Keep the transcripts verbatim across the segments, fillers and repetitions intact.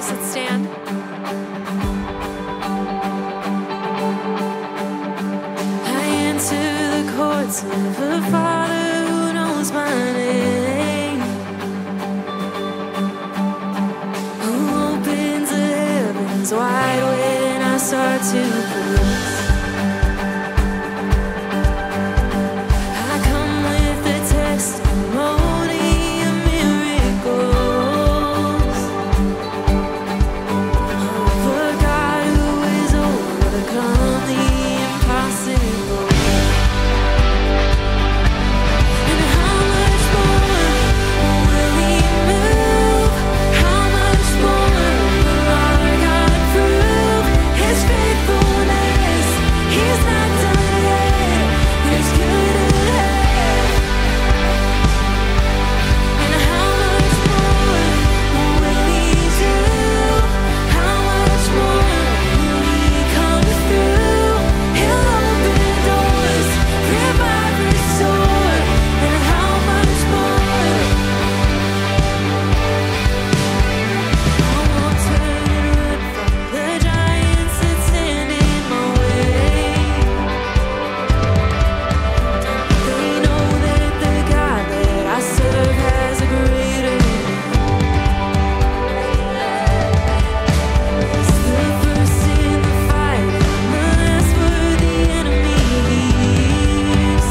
harvest. Let's stand. I enter the courts of a Father who knows my name, who opens the heavens wide when I start to praise. I come with the testimony of miracles, of a God who is overcome the impossible. And how much more will He move? How much more will our God prove His faithfulness? He's not done yet. There's good ahead. And how much more will He do? How much more will He come through? He'll open doors, revive, restore. And how much more? I won't turn and run from the giants that stand in my way. They know that the God that I serve has a greater name. He's the first in the fight and the last for the enemy leaves.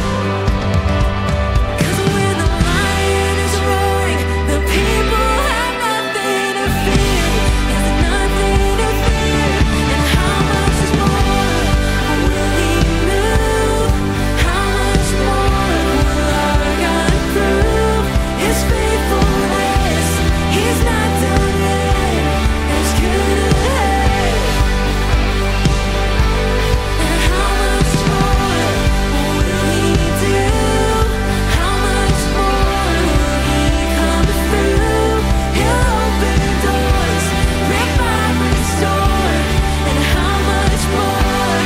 'Cause when the lion is roaring, the people have nothing to fear. There's nothing to fear. And how much more will He move? How much more will our God prove His faithfulness? He's not done yet. There's good ahead. And how much more will He do? How much more will He come through? He'll open doors, revive, restore. And how much more?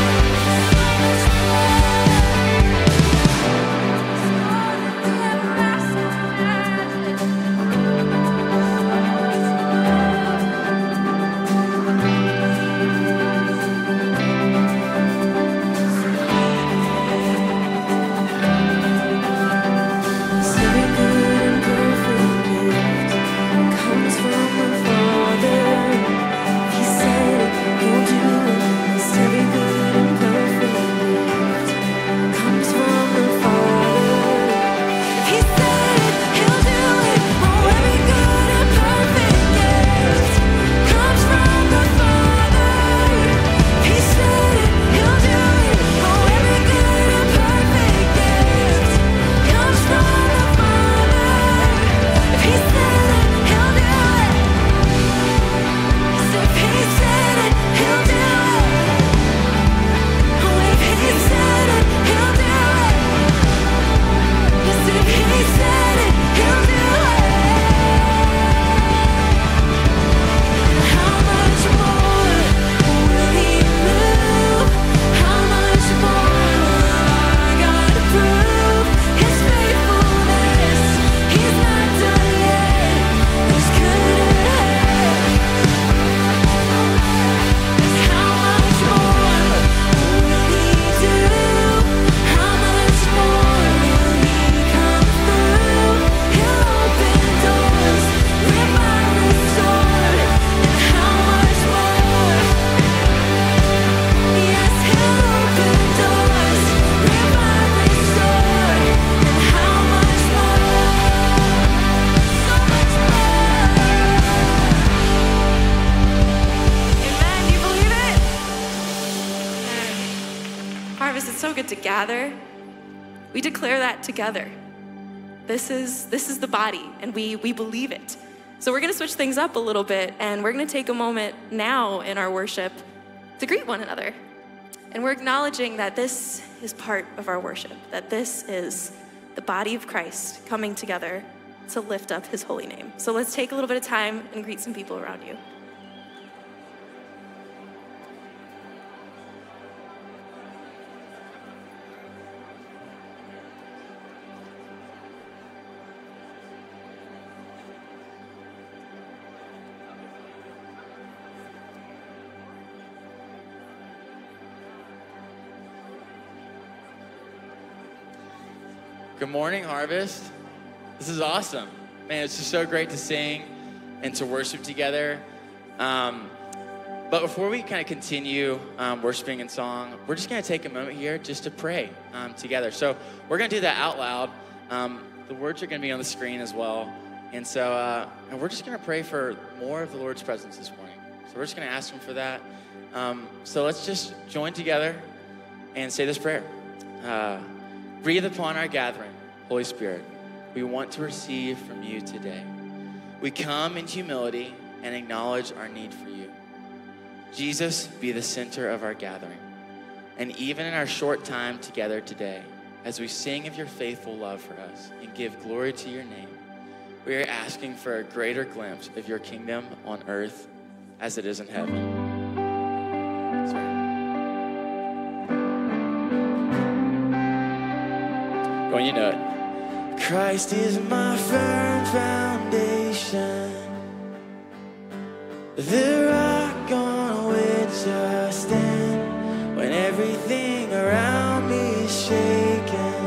Every good and perfect gift comes from the Father. He said it, He'll do it. Yes, every good and perfect gift comes from the Father. He said it, He'll do it. Oh, every good and perfect gift comes from the Father. He said it, He'll do it. Oh, every good and perfect gift comes from the Father. If He said it, He'll do it. Yes, if He said it, He'll do it. Oh, if He said it, He'll do it. Yes, if He said it, He'll do it. How much more will He move? How much more will our God prove His faithfulness? He's not done yet. There's good ahead. How much more will He do? How much more will He come through? He'll open doors, revive, restore. And how much more? Yes, He'll open doors, revive, restore. And how much more? So much more. Amen. Do you believe it? Harvest, it's so good to gather. We declare that together. This is this is the body, and we we believe it. So we're gonna switch things up a little bit, and we're gonna take a moment now in our worship to greet one another. And we're acknowledging that this is part of our worship, that this is the body of Christ coming together to lift up His holy name. So let's take a little bit of time and greet some people around you. Good morning, Harvest. This is awesome. Man, it's just so great to sing and to worship together. Um, but before we kind of continue um, worshiping in song, we're just going to take a moment here just to pray um, together. So we're going to do that out loud. Um, the words are going to be on the screen as well. And so uh, and we're just going to pray for more of the Lord's presence this morning. So we're just going to ask him for that. Um, so let's just join together and say this prayer. Uh, breathe upon our gathering, Holy Spirit. We want to receive from you today. We come in humility and acknowledge our need for you. Jesus, be the center of our gathering. And even in our short time together today, as we sing of your faithful love for us and give glory to your name, we are asking for a greater glimpse of your kingdom on earth as it is in heaven. Go on, you know it. Christ is my firm foundation, the rock on which I stand when everything around me is shaken.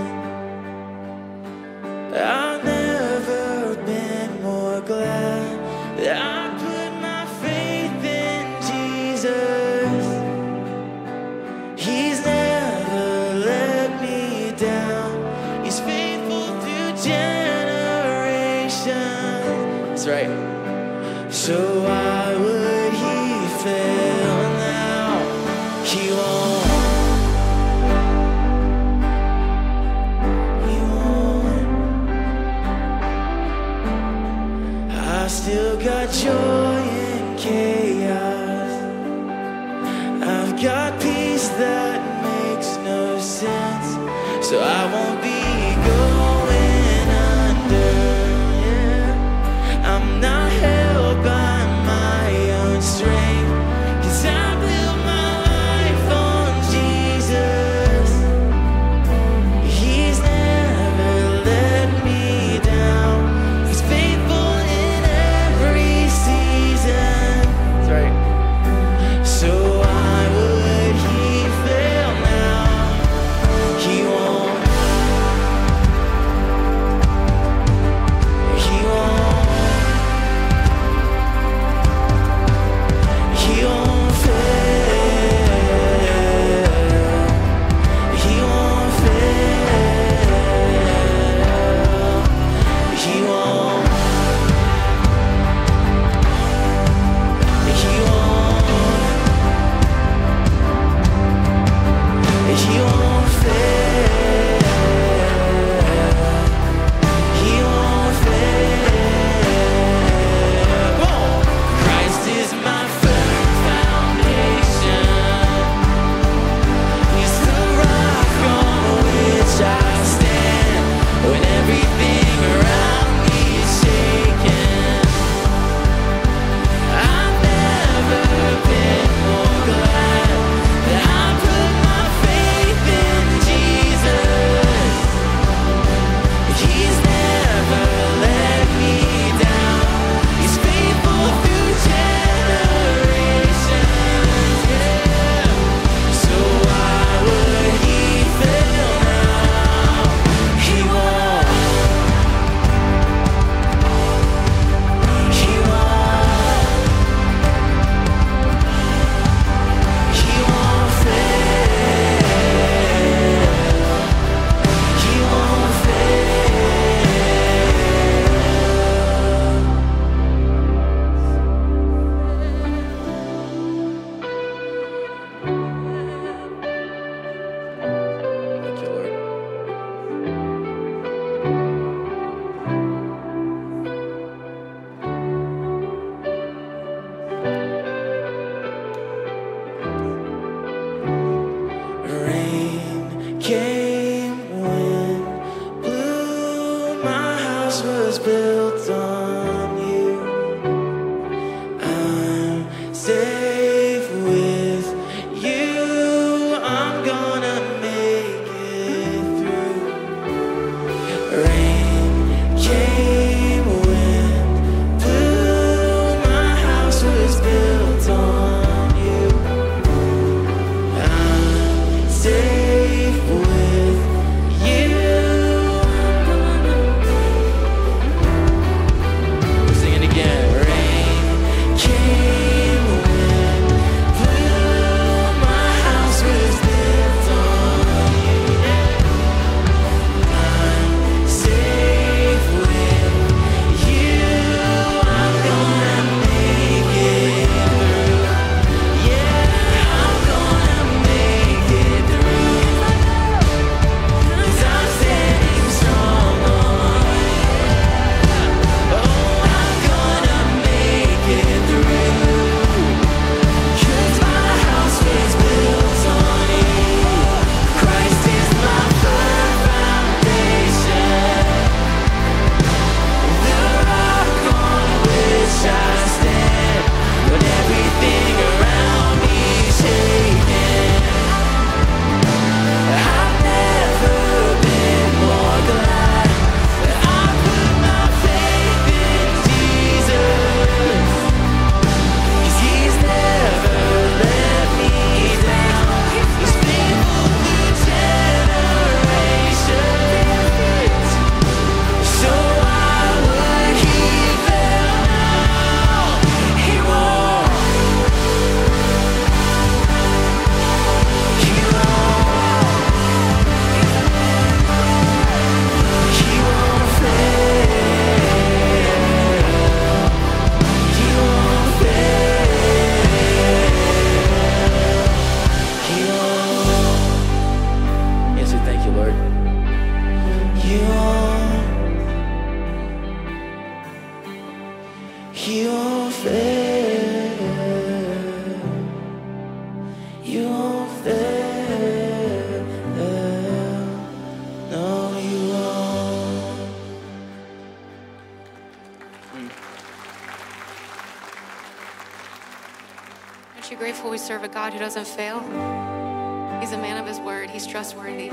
I've never been more glad that I put my faith in Jesus. He's never let me down. He's faithful through generations. That's right. So why would he fail now? He won't. He won't. I still got joy in chaos. I've got peace that makes no sense. So I won't be going under. Yeah. I'm not held by my own strength, 'cause I built my life on Jesus. He's never let me down. He's faithful in every season. That's right. So why would he fail now? He won't. He won't. He won't fail. He won't fail. He won't. He won't. He won't fail. He won't fail. Whoa. Christ is my firm foundation. He's the rock on which I stand when everything around me is shaken. I've never been more glad that I put my faith in Jesus. He's never let me down. He's faithful through generations. Yeah. So why would he fail now? He won't. He won't. He won't fail. He won't fail. Thank you, Lord. Rain came, wind blew, my house was built on you. I'm safe with you. I'm gonna make it through. Rain came, wind blew, my house was built on you. I'm safe with you. You won't fail. You won't fail. No, you won't. Aren't you grateful we serve a God who doesn't fail? He's a man of his word. He's trustworthy.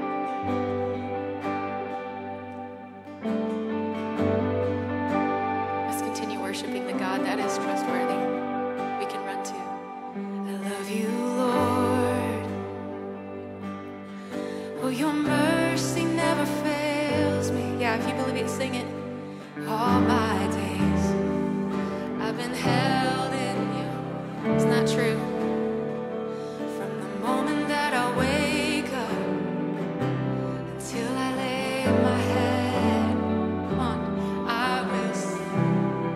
Let's continue worshiping the God that is trustworthy. We can run to. I love you, Lord. Oh, your mercy never fails me. Yeah, if you believe it, sing it. All my days I've been held in you. It's not true. From the moment that I wake up until I lay my head, come on, I will sing.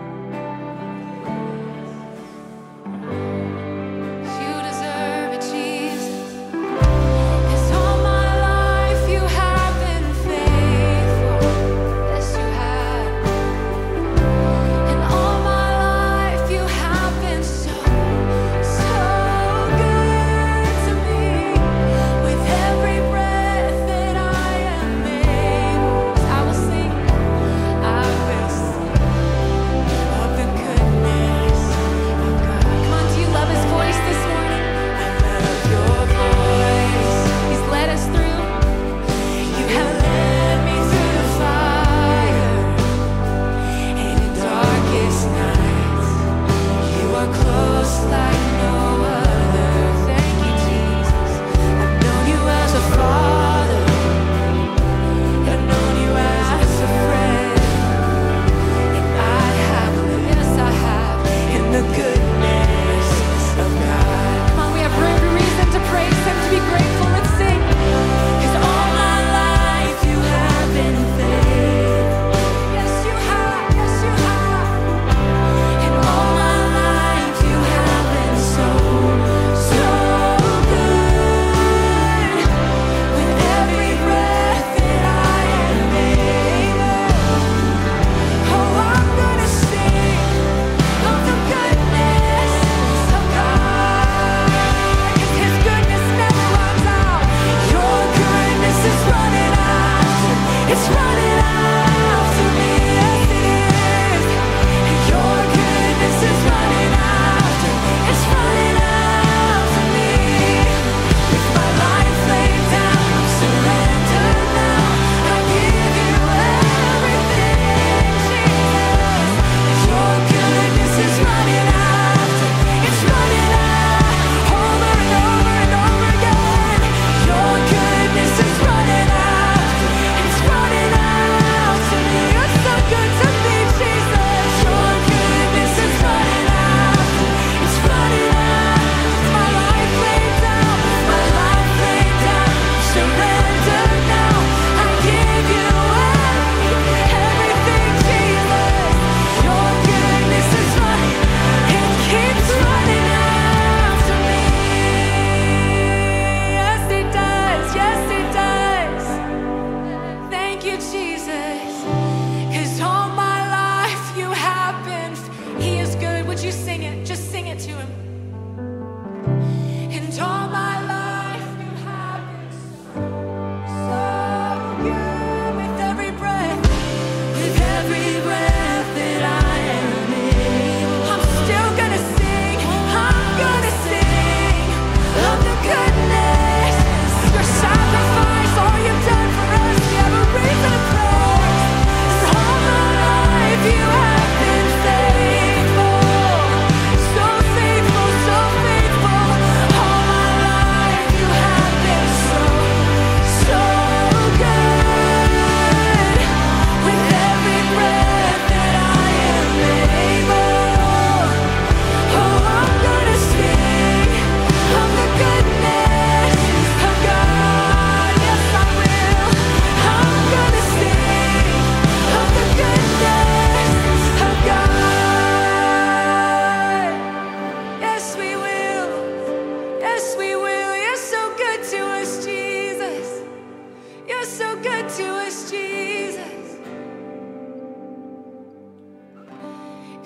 You deserve it, Jesus. 'Cause all my life you have been faithful. Yes, you have.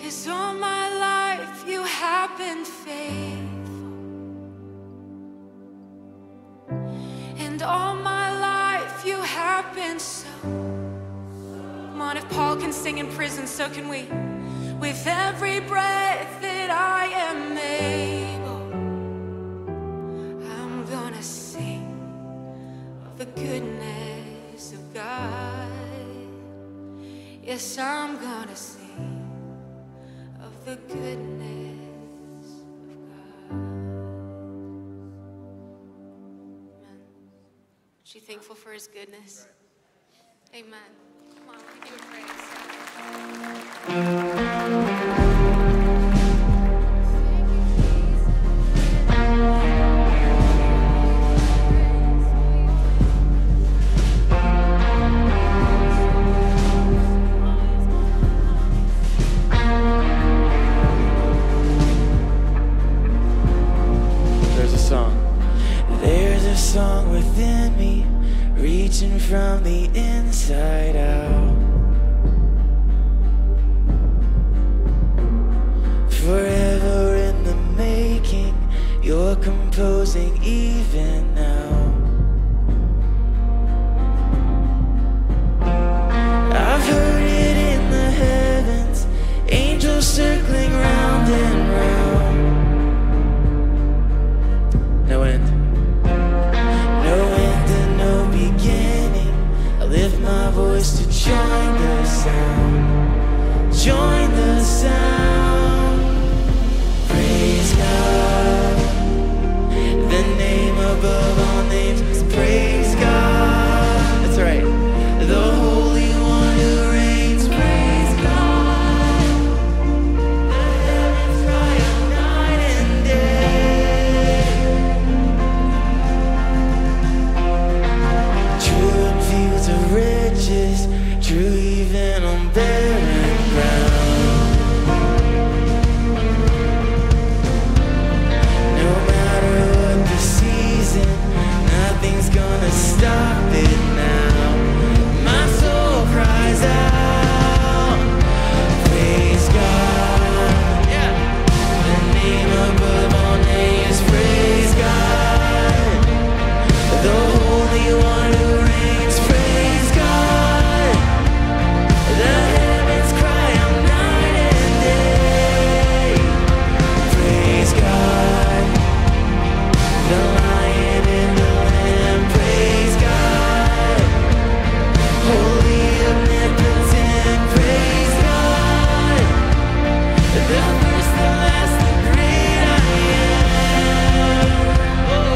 'Cause all my life you have been faithful, and all my life you have been so. Come on, if Paul can sing in prison, so can we. With every breath that I am able, I'm gonna sing of the goodness of God. Yes, I'm gonna sing of the goodness of God. Amen. Aren't you thankful for his goodness? Amen. Come on, we'll give you a praise. Song within me, reaching from the inside out. Forever in the making, you're composing even now. I've heard it in the heavens, angels circling round and round. No end. Lift my voice to join the sound, join the sound. Praise God, the name above all names. Praise God, that's right, the Holy One who reigns. Praise God, the heavens cry out night and day. True in fields of riches, true even on barren ground. No matter what the season, nothing's gonna stop it now. My soul cries out, praise God. Yeah. The name above all names, praise God. The Holy One who reigns, praise God. The heavens cry out night and day. Praise God. The Lion and the Lamb, praise God. Holy, omnipotent, praise God. The first, the last, the great I am. Oh.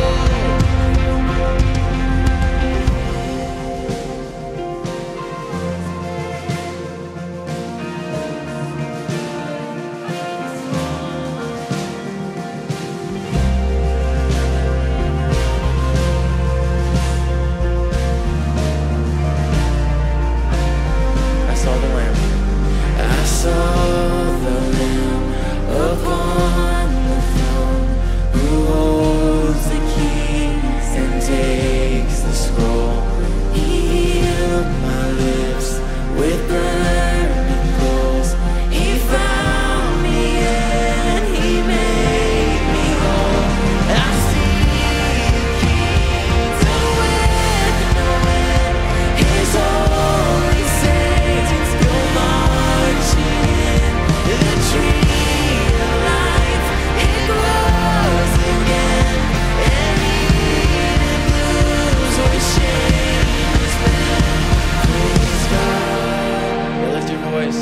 I saw the Lamb. I saw the Lamb upon the throne, who holds the keys and takes the scroll. He healed my lips with burning coals. He found me and he made me whole. I see the kingdom with no end. His holy saints go marching in. The tree of life, it grows again. And Eden blooms where shame has been. Praise God. Lift your voice.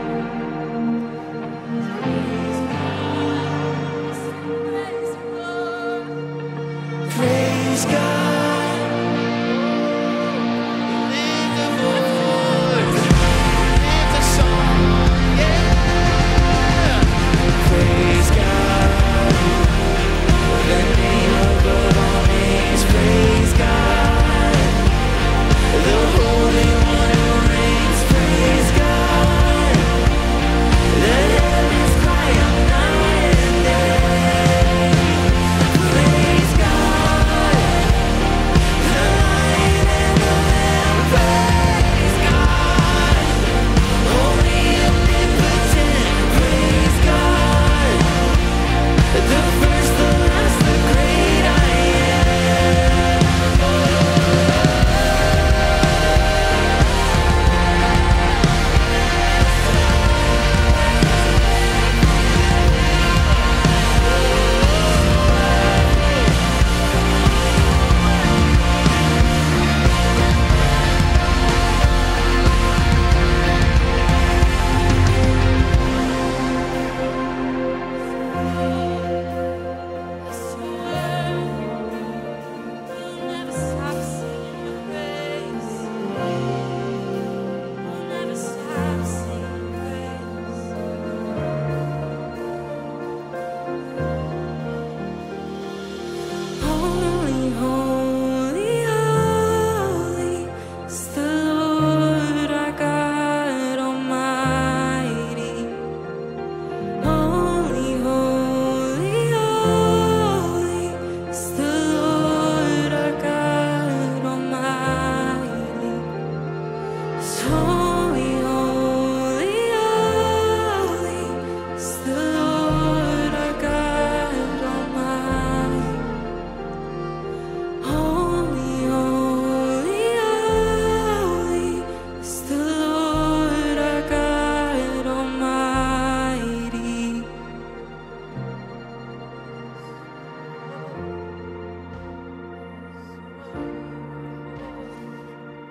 Praise God. Lift the voice. Lift the song. Yeah. Praise God. The name above all names. Praise God. The Holy One who reigns. Praise God.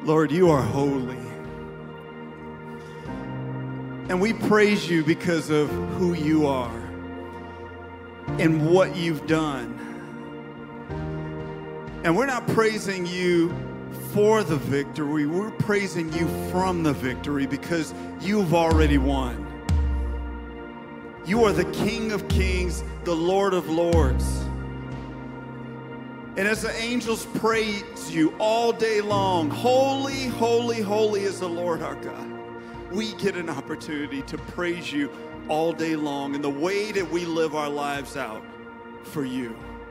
Lord, you are holy. And we praise you because of who you are and what you've done. And we're not praising you for the victory. We're praising you from the victory because you've already won. You are the King of Kings, the Lord of Lords. And as the angels praise you all day long, holy, holy, holy is the Lord our God. We get an opportunity to praise you all day long in the way that we live our lives out for you.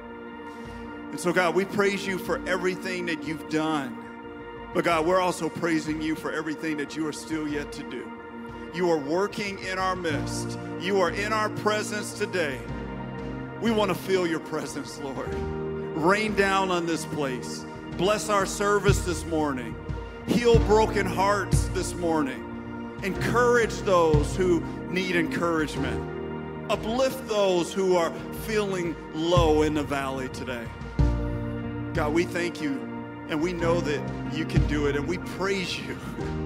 And so, God, we praise you for everything that you've done. But, God, we're also praising you for everything that you are still yet to do. You are working in our midst. You are in our presence today. We want to feel your presence, Lord. Rain down on this place. Bless our service this morning. Heal broken hearts this morning. Encourage those who need encouragement. Uplift those who are feeling low in the valley today. God, we thank you, and we know that you can do it, and we praise you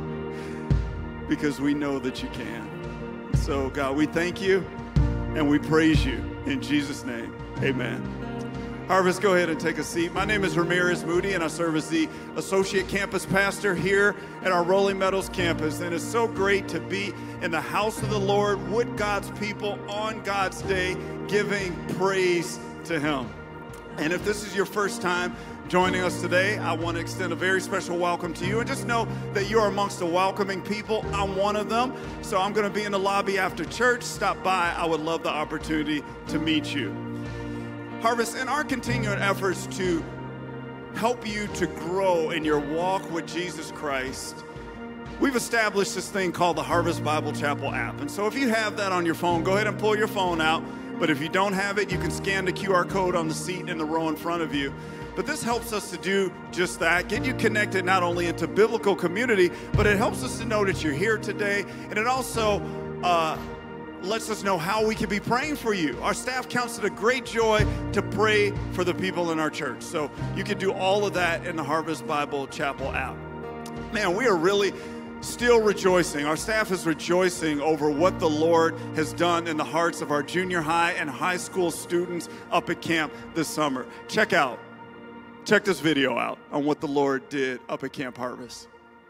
because we know that you can. So, God, we thank you, and we praise you. In Jesus' name, amen. Harvest, go ahead and take a seat. My name is Ramirez Moody, and I serve as the Associate Campus Pastor here at our Rolling Meadows campus. And it's so great to be in the house of the Lord with God's people on God's day, giving praise to Him. And if this is your first time joining us today, I want to extend a very special welcome to you. And just know that you are amongst the welcoming people. I'm one of them. So I'm going to be in the lobby after church. Stop by. I would love the opportunity to meet you. Harvest, in our continuing efforts to help you to grow in your walk with Jesus Christ, we've established this thing called the Harvest Bible Chapel app. And so if you have that on your phone, go ahead and pull your phone out. But if you don't have it, you can scan the Q R code on the seat in the row in front of you. But this helps us to do just that, get you connected not only into biblical community, but it helps us to know that you're here today. And it also uh, lets us know how we can be praying for you. Our staff counts it a great joy to pray for the people in our church. So you can do all of that in the Harvest Bible Chapel app. Man, we are really still rejoicing. Our staff is rejoicing over what the Lord has done in the hearts of our junior high and high school students up at camp this summer. Check out, check this video out on what the Lord did up at Camp Harvest.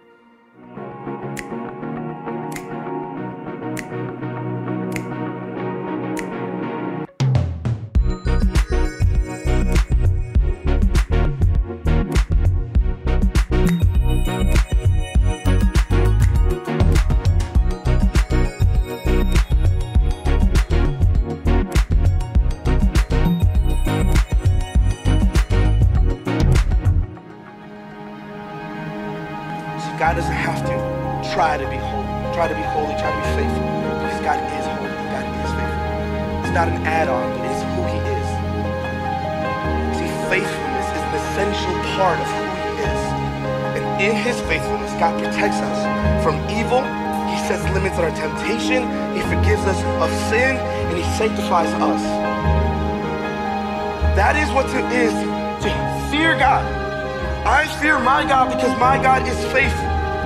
God doesn't have to try to be holy, try to be holy, try to be faithful, because God is holy, God is faithful. It's not an add-on, but it's who He is. See, faithfulness is an essential part of who He is. And in His faithfulness, God protects us from evil. He sets limits on our temptation. He forgives us of sin, and He sanctifies us. That is what it is to fear God. I fear my God because my God is faithful.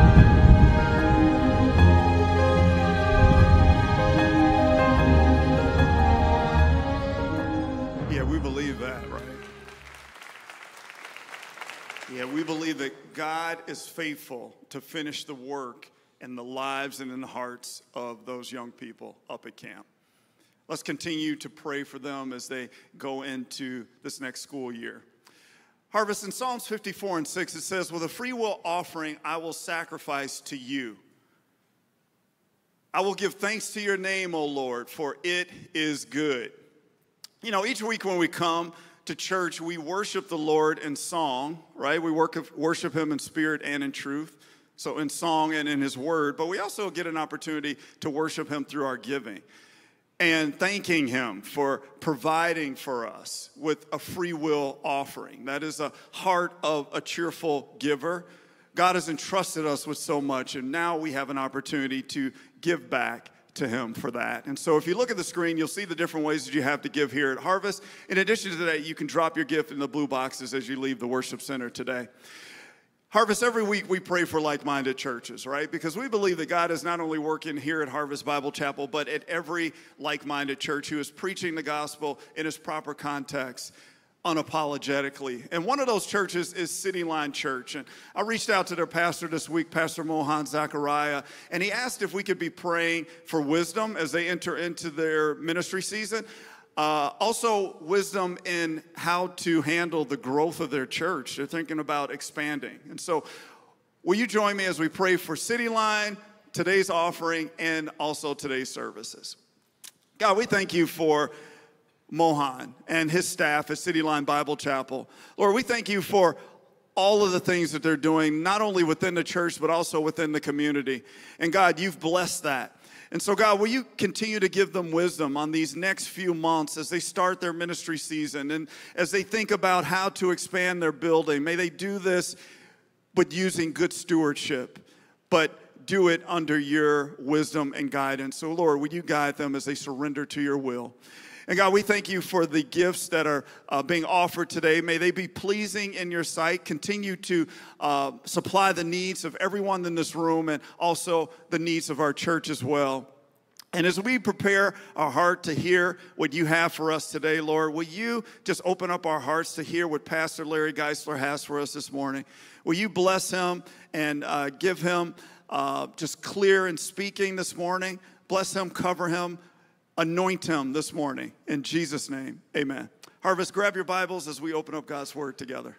Yeah, we believe that, right? Yeah, we believe that God is faithful to finish the work in the lives and in the hearts of those young people up at camp. Let's continue to pray for them as they go into this next school year. Harvest, in Psalms fifty-four and six, it says, with a free will offering, I will sacrifice to you. I will give thanks to your name, O Lord, for it is good. You know, each week when we come to church, we worship the Lord in song, right? We worship Him in spirit and in truth, so in song and in His word. But we also get an opportunity to worship Him through our giving and thanking Him for providing for us with a free will offering. That is a heart of a cheerful giver. God has entrusted us with so much, and now we have an opportunity to give back to Him for that. And so if you look at the screen, you'll see the different ways that you have to give here at Harvest. In addition to that, you can drop your gift in the blue boxes as you leave the worship center today. Harvest, every week we pray for like-minded churches, right? Because we believe that God is not only working here at Harvest Bible Chapel, but at every like-minded church who is preaching the gospel in its proper context, unapologetically. And one of those churches is City Line Church. And I reached out to their pastor this week, Pastor Mohan Zachariah, and he asked if we could be praying for wisdom as they enter into their ministry season. Uh, also, wisdom in how to handle the growth of their church. They're thinking about expanding. And so, will you join me as we pray for City Line, today's offering, and also today's services? God, we thank you for Mohan and his staff at City Line Bible Chapel. Lord, we thank you for all of the things that they're doing, not only within the church, but also within the community. And God, you've blessed that. And so, God, will you continue to give them wisdom on these next few months as they start their ministry season and as they think about how to expand their building. May they do this, but using good stewardship, but do it under your wisdom and guidance. So, Lord, would you guide them as they surrender to your will? And God, we thank you for the gifts that are uh, being offered today. May they be pleasing in your sight. Continue to uh, supply the needs of everyone in this room and also the needs of our church as well. And as we prepare our heart to hear what you have for us today, Lord, will you just open up our hearts to hear what Pastor Larry Geisler has for us this morning? Will you bless him and uh, give him uh, just clear in speaking this morning? Bless him, cover him. Anoint him this morning. In Jesus' name, amen. Harvest, grab your Bibles as we open up God's word together.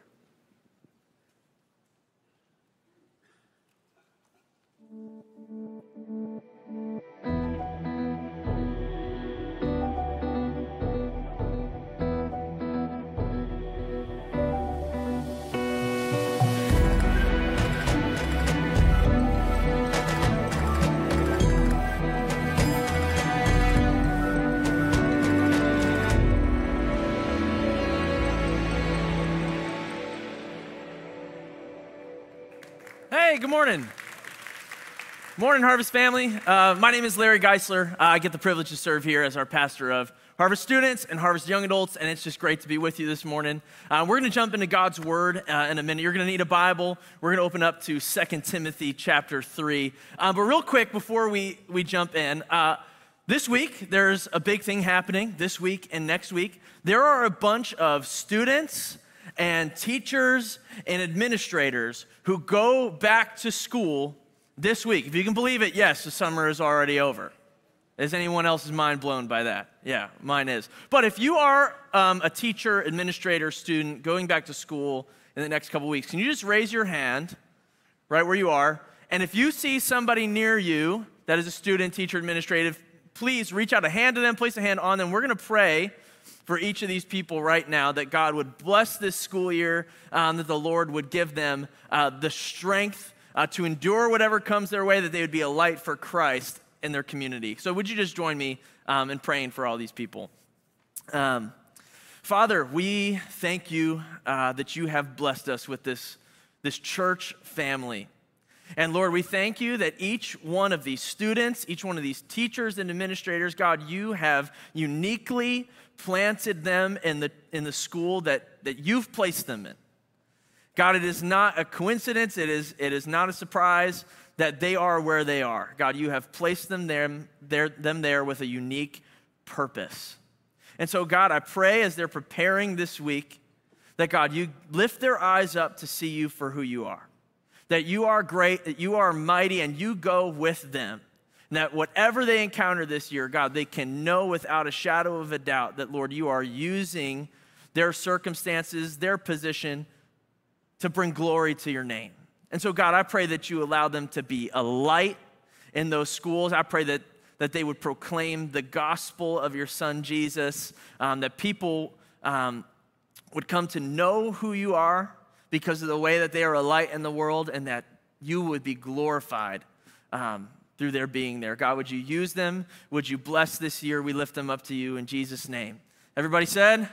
Hey, good morning. Morning, Harvest family. Uh, my name is Larry Geisler. Uh, I get the privilege to serve here as our pastor of Harvest students and Harvest young adults, and it's just great to be with you this morning. Uh, we're going to jump into God's word uh, in a minute. You're going to need a Bible. We're going to open up to Second Timothy chapter three. Uh, but real quick, before we, we jump in, uh, this week, there's a big thing happening this week and next week. There are a bunch of students and teachers and administrators who go back to school this week. If you can believe it, yes, the summer is already over. Is anyone else's mind blown by that? Yeah, mine is. But if you are um, a teacher, administrator, student going back to school in the next couple weeks, can you just raise your hand right where you are? And if you see somebody near you that is a student, teacher, administrative, please reach out a hand to them, place a hand on them. We're going to pray for each of these people right now, that God would bless this school year, um, that the Lord would give them uh, the strength uh, to endure whatever comes their way, that they would be a light for Christ in their community. So would you just join me um, in praying for all these people? Um, Father, we thank you uh, that you have blessed us with this, this church family. And Lord, we thank you that each one of these students, each one of these teachers and administrators, God, you have uniquely planted them in the in the school that, that you've placed them in. God, it is not a coincidence, it is, it is not a surprise that they are where they are. God, you have placed them there, there, them there with a unique purpose. And so, God, I pray as they're preparing this week that, God, you lift their eyes up to see you for who you are. That you are great, that you are mighty, and you go with them. And that whatever they encounter this year, God, they can know without a shadow of a doubt that, Lord, you are using their circumstances, their position, to bring glory to your name. And so, God, I pray that you allow them to be a light in those schools. I pray that, that they would proclaim the gospel of your son, Jesus, um, that people um, would come to know who you are because of the way that they are a light in the world, and that you would be glorified um, through their being there. God, would you use them? Would you bless this year? We lift them up to you in Jesus' name. Everybody said?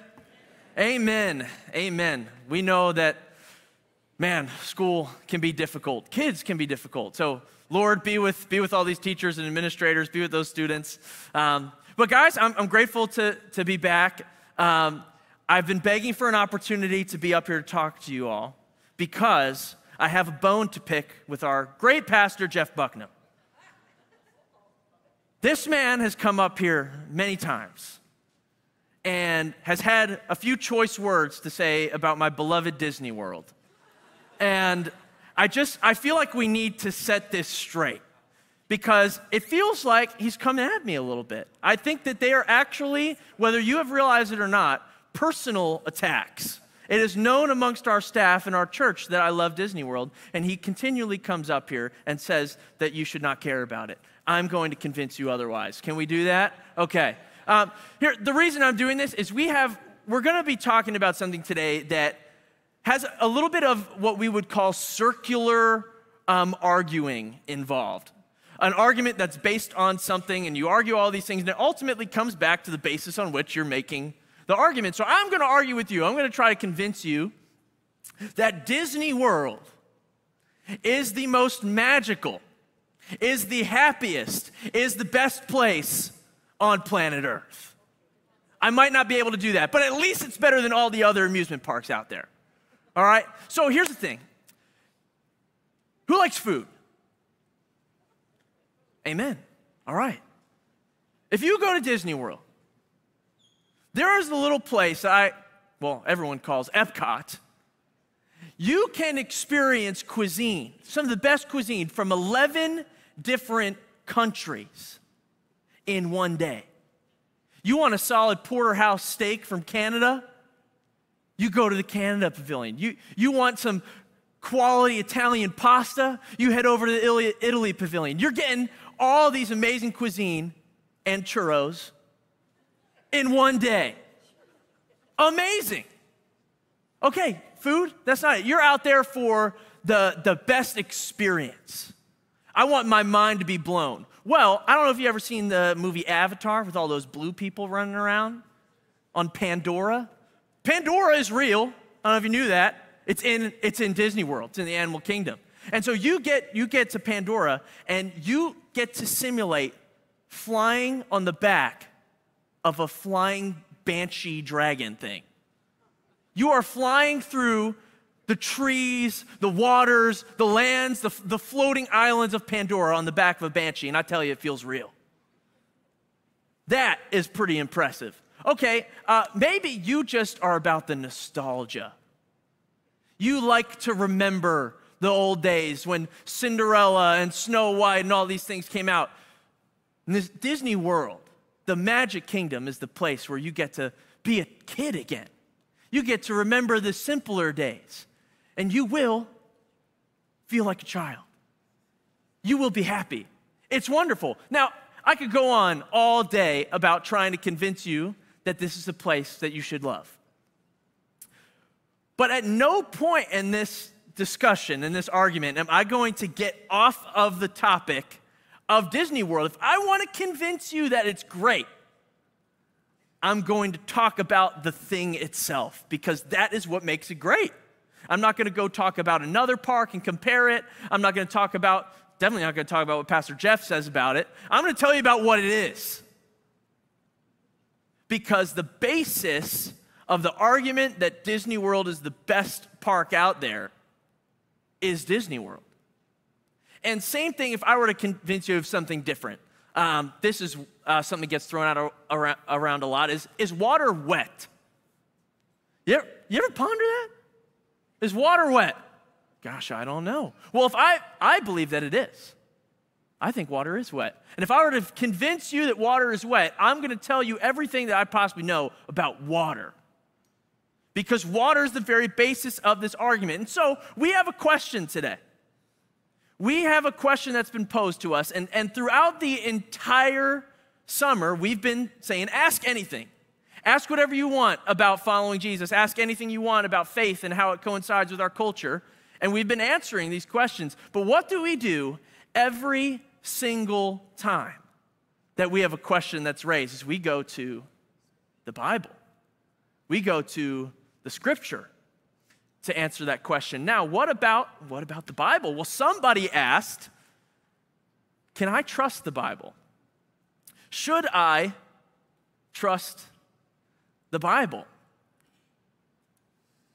Amen. Amen. We know that, man, school can be difficult. Kids can be difficult. So, Lord, be with be with all these teachers and administrators. Be with those students. Um, but guys, I'm, I'm grateful to, to be back. Um, I've been begging for an opportunity to be up here to talk to you all because I have a bone to pick with our great pastor, Jeff Bucknam. This man has come up here many times and has had a few choice words to say about my beloved Disney World. And I just, I feel like we need to set this straight because it feels like he's coming at me a little bit. I think that they are actually, whether you have realized it or not, personal attacks. It is known amongst our staff and our church that I love Disney World, and he continually comes up here and says that you should not care about it. I'm going to convince you otherwise. Can we do that? Okay. Um, here, the reason I'm doing this is we have, we're going to be talking about something today that has a little bit of what we would call circular um, arguing involved. An argument that's based on something, and you argue all these things, and it ultimately comes back to the basis on which you're making the argument. So I'm going to argue with you. I'm going to try to convince you that Disney World is the most magical, is the happiest, is the best place on planet Earth. I might not be able to do that, but at least it's better than all the other amusement parks out there. All right? So here's the thing. Who likes food? Amen. All right. If you go to Disney World, there is a little place I, well, everyone calls Epcot. You can experience cuisine, some of the best cuisine from eleven different countries in one day. You want a solid porterhouse steak from Canada? You go to the Canada Pavilion. You, you want some quality Italian pasta? You head over to the Italy, Italy Pavilion. You're getting all these amazing cuisine and churros in one day. Amazing. Okay, food, that's not it. You're out there for the, the best experience. I want my mind to be blown. Well, I don't know if you've ever seen the movie Avatar with all those blue people running around on Pandora. Pandora is real. I don't know if you knew that. It's in, it's in Disney World. It's in the Animal Kingdom. And so you get, you get to Pandora, and you get to simulate flying on the back of a flying banshee dragon thing. You are flying through the trees, the waters, the lands, the, the floating islands of Pandora on the back of a banshee, and I tell you, it feels real. That is pretty impressive. Okay, uh, maybe you just are about the nostalgia. You like to remember the old days when Cinderella and Snow White and all these things came out. In this Disney World, the Magic Kingdom is the place where you get to be a kid again. You get to remember the simpler days, and you will feel like a child. You will be happy. It's wonderful. Now, I could go on all day about trying to convince you that this is a place that you should love. But at no point in this discussion, in this argument, am I going to get off of the topic of Disney World. If I want to convince you that it's great, I'm going to talk about the thing itself because that is what makes it great. I'm not going to go talk about another park and compare it. I'm not going to talk about, definitely not going to talk about what Pastor Jeff says about it. I'm going to tell you about what it is. Because the basis of the argument that Disney World is the best park out there is Disney World. And same thing if I were to convince you of something different. Um, this is uh, something that gets thrown out around, around a lot. Is, is water wet? You ever, you ever ponder that? Is water wet? Gosh, I don't know. Well, if I, I believe that it is. I think water is wet. And if I were to convince you that water is wet, I'm going to tell you everything that I possibly know about water. Because water is the very basis of this argument. And so we have a question today. We have a question that's been posed to us. And, and throughout the entire summer, we've been saying, ask anything. Ask whatever you want about following Jesus. Ask anything you want about faith and how it coincides with our culture. And we've been answering these questions. But what do we do every single time that we have a question that's raised? Is we go to the Bible. We go to the Scripture to answer that question. Now, what about, what about the Bible? Well, somebody asked, can I trust the Bible? Should I trust the Bible?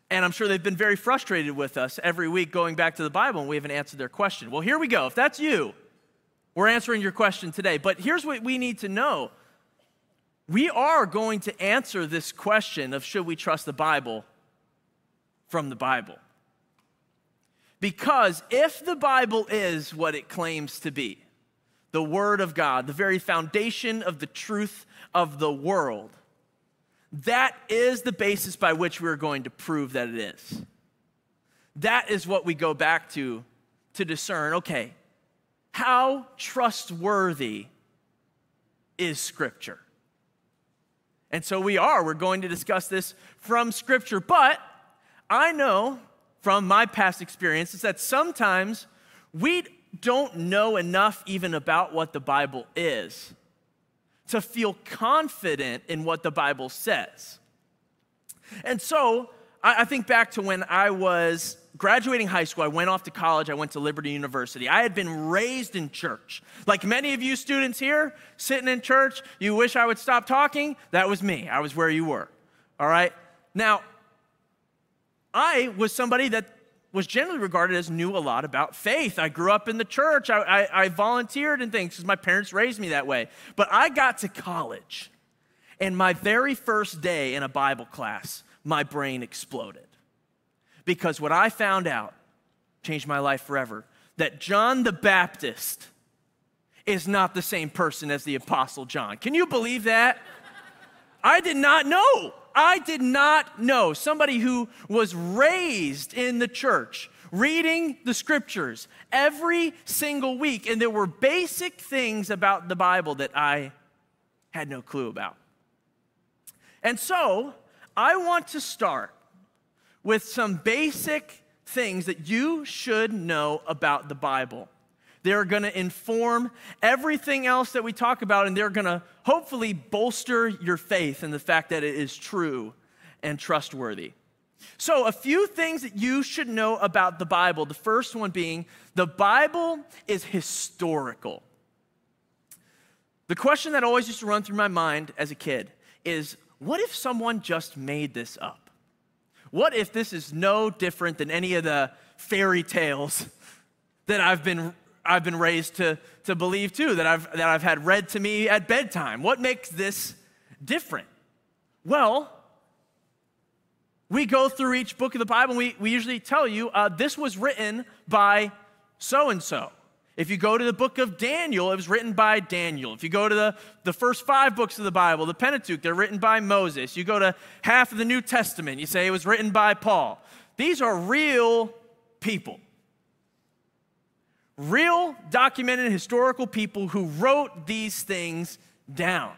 And I'm sure they've been very frustrated with us every week going back to the Bible and we haven't answered their question. Well, here we go. If that's you, we're answering your question today. But here's what we need to know. We are going to answer this question of should we trust the Bible from the Bible. Because if the Bible is what it claims to be, the Word of God, the very foundation of the truth of the world, that is the basis by which we're going to prove that it is. That is what we go back to to discern, okay, how trustworthy is Scripture? And so we are. We're going to discuss this from Scripture. But I know from my past experiences that sometimes we don't know enough even about what the Bible is to feel confident in what the Bible says. And so I, I think back to when I was graduating high school. I went off to college. I went to Liberty University. I had been raised in church. Like many of you students here, sitting in church, you wish I would stop talking. That was me. I was where you were. All right? Now, I was somebody that was generally regarded as knew a lot about faith. I grew up in the church. I, I, I volunteered and things because my parents raised me that way. But I got to college, and my very first day in a Bible class, my brain exploded. Because what I found out changed my life forever, that John the Baptist is not the same person as the Apostle John. Can you believe that? I did not know. I did not know. Somebody who was raised in the church, reading the scriptures every single week, and there were basic things about the Bible that I had no clue about. And so, I want to start with some basic things that you should know about the Bible. They're going to inform everything else that we talk about, and they're going to hopefully bolster your faith in the fact that it is true and trustworthy. So a few things that you should know about the Bible. The first one being, the Bible is historical. The question that always used to run through my mind as a kid is, what if someone just made this up? What if this is no different than any of the fairy tales that I've been I've been raised to, to believe too, that I've, that I've had read to me at bedtime? What makes this different? Well, we go through each book of the Bible, and we, we usually tell you, uh, this was written by so-and-so. If you go to the book of Daniel, it was written by Daniel. If you go to the, the first five books of the Bible, the Pentateuch, they're written by Moses. You go to half of the New Testament, you say it was written by Paul. These are real people. Real documented historical people who wrote these things down.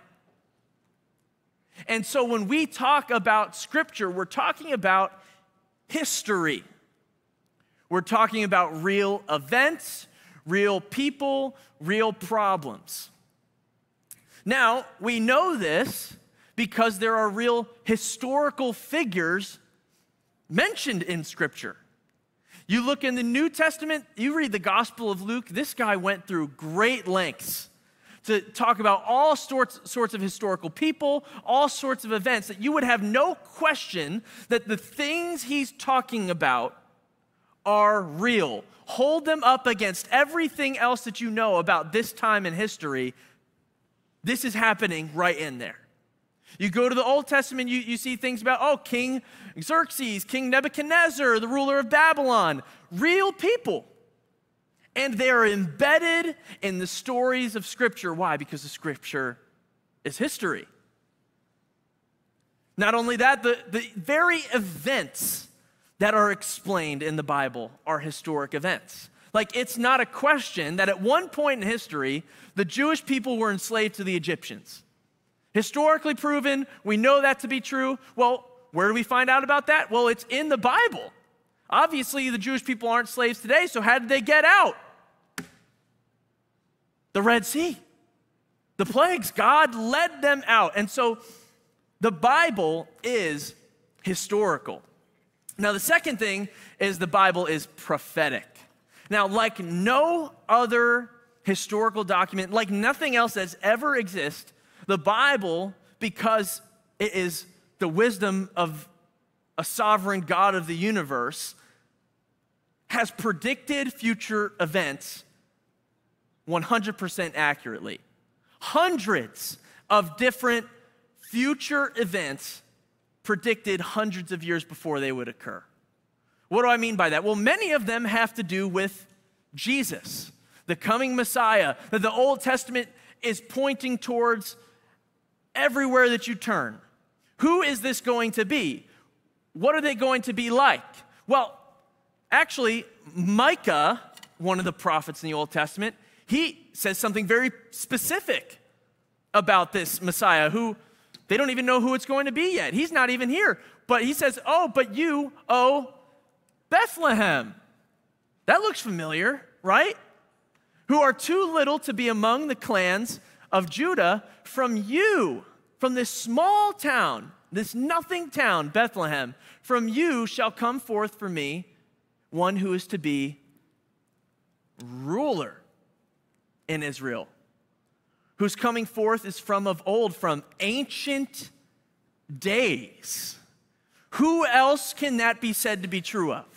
And so when we talk about Scripture, we're talking about history. We're talking about real events, real people, real problems. Now, we know this because there are real historical figures mentioned in Scripture. You look in the New Testament, you read the Gospel of Luke, this guy went through great lengths to talk about all sorts, sorts of historical people, all sorts of events, that you would have no question that the things he's talking about are real. Hold them up against everything else that you know about this time in history. This is happening right in there. You go to the Old Testament, you, you see things about, oh, King Xerxes, King Nebuchadnezzar, the ruler of Babylon, real people. And they're embedded in the stories of Scripture. Why? Because the Scripture is history. Not only that, the, the very events that are explained in the Bible are historic events. Like, it's not a question that at one point in history, the Jewish people were enslaved to the Egyptians. Historically proven, we know that to be true. Well, where do we find out about that? Well, it's in the Bible. Obviously, the Jewish people aren't slaves today, so how did they get out? The Red Sea. The plagues. God led them out. And so the Bible is historical. Now, the second thing is the Bible is prophetic. Now, like no other historical document, like nothing else that's ever existed, the Bible, because it is the wisdom of, a sovereign God of the universe, has predicted future events one hundred percent accurately. Hundreds of different future events predicted hundreds of years before they would occur. What do I mean by that? Well, many of them have to do with Jesus, the coming Messiah, that the Old Testament is pointing towards everywhere that you turn. Who is this going to be? What are they going to be like? Well, actually, Micah, one of the prophets in the Old Testament, he says something very specific about this Messiah, who they don't even know who it's going to be yet. He's not even here. But he says, oh, but you, oh, Bethlehem. That looks familiar, right? Who are too little to be among the clans of Judah, from you, from this small town, this nothing town, Bethlehem, from you shall come forth for me one who is to be ruler in Israel, whose coming forth is from of old, from ancient days. Who else can that be said to be true of?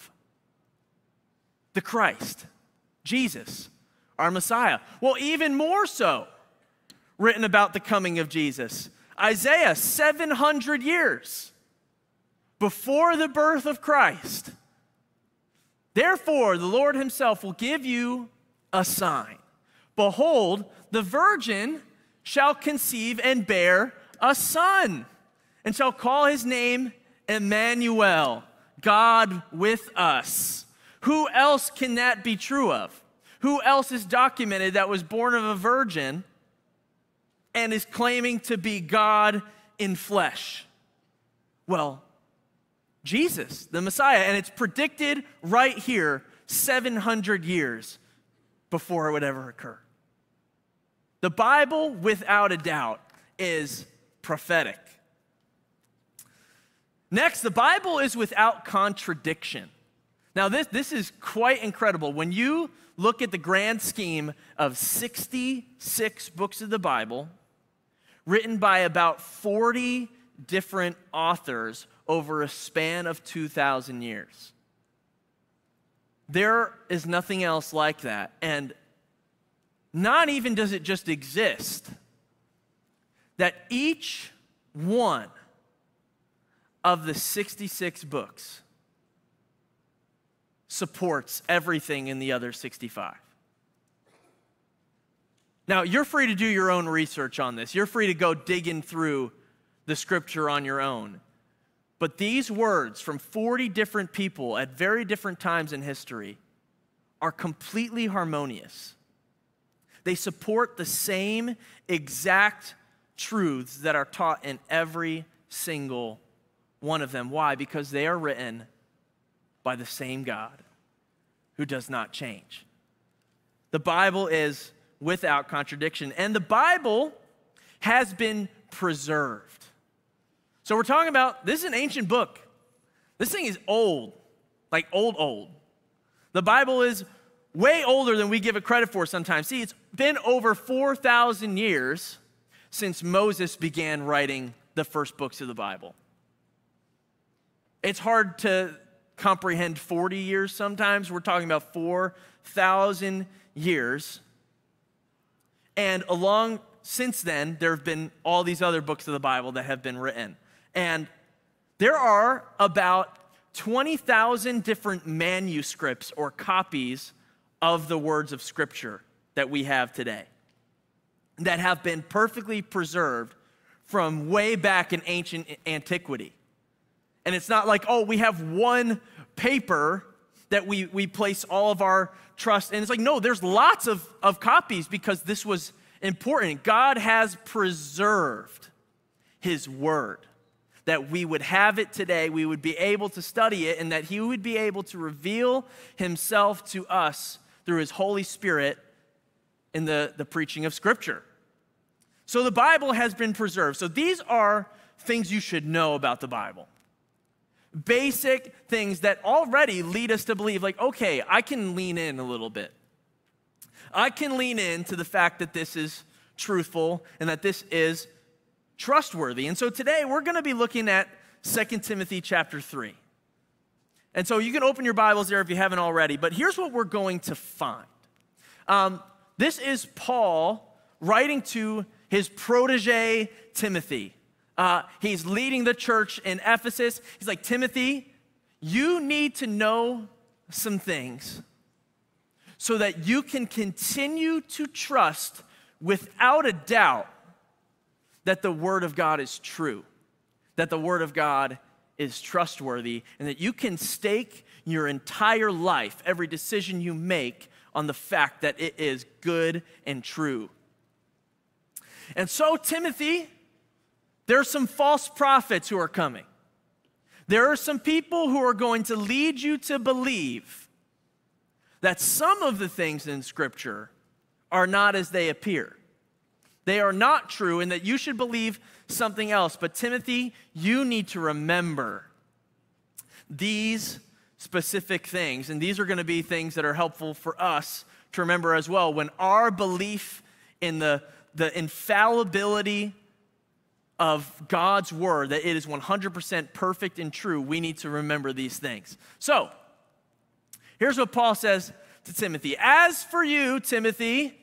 The Christ, Jesus, our Messiah. Well, even more so, written about the coming of Jesus. Isaiah, seven hundred years before the birth of Christ. Therefore, the Lord himself will give you a sign. Behold, the virgin shall conceive and bear a son, and shall call his name Emmanuel, God with us. Who else can that be true of? Who else is documented that was born of a virgin and is claiming to be God in flesh? Well, Jesus, the Messiah, and it's predicted right here seven hundred years before it would ever occur. The Bible, without a doubt, is prophetic. Next, the Bible is without contradiction. Now, this, this is quite incredible. When you look at the grand scheme of sixty-six books of the Bible, written by about forty different authors over a span of two thousand years. There is nothing else like that. And not even does it just exist, that each one of the sixty-six books supports everything in the other sixty-five. Now, you're free to do your own research on this. You're free to go digging through the scripture on your own. But these words from forty different people at very different times in history are completely harmonious. They support the same exact truths that are taught in every single one of them. Why? Because they are written by the same God who does not change. The Bible is without contradiction, and the Bible has been preserved. So we're talking about, this is an ancient book. This thing is old, like old, old. The Bible is way older than we give it credit for sometimes. See, it's been over four thousand years since Moses began writing the first books of the Bible. It's hard to comprehend forty years sometimes. We're talking about four thousand years. And along since then, there have been all these other books of the Bible that have been written. And there are about twenty thousand different manuscripts or copies of the words of Scripture that we have today that have been perfectly preserved from way back in ancient antiquity. And it's not like, oh, we have one paper that we, we place all of our trust in. It's like, no, there's lots of, of copies because this was important. God has preserved his word, that we would have it today, we would be able to study it, and that he would be able to reveal himself to us through his Holy Spirit in the, the preaching of Scripture. So the Bible has been preserved. So these are things you should know about the Bible. Basic things that already lead us to believe, like, okay, I can lean in a little bit. I can lean into the fact that this is truthful and that this is trustworthy. And so today we're going to be looking at Second Timothy chapter three. And so you can open your Bibles there if you haven't already, but here's what we're going to find. Um, this is Paul writing to his protege, Timothy. Uh, he's leading the church in Ephesus. He's like, Timothy, you need to know some things so that you can continue to trust without a doubt that the Word of God is true, that the Word of God is trustworthy, and that you can stake your entire life, every decision you make, on the fact that it is good and true. And so, Timothy, there are some false prophets who are coming. There are some people who are going to lead you to believe that some of the things in Scripture are not as they appear. They are not true, and that you should believe something else. But Timothy, you need to remember these specific things, and these are going to be things that are helpful for us to remember as well. When our belief in the, the infallibility of God's word, that it is one hundred percent perfect and true, we need to remember these things. So, here's what Paul says to Timothy. As for you, Timothy,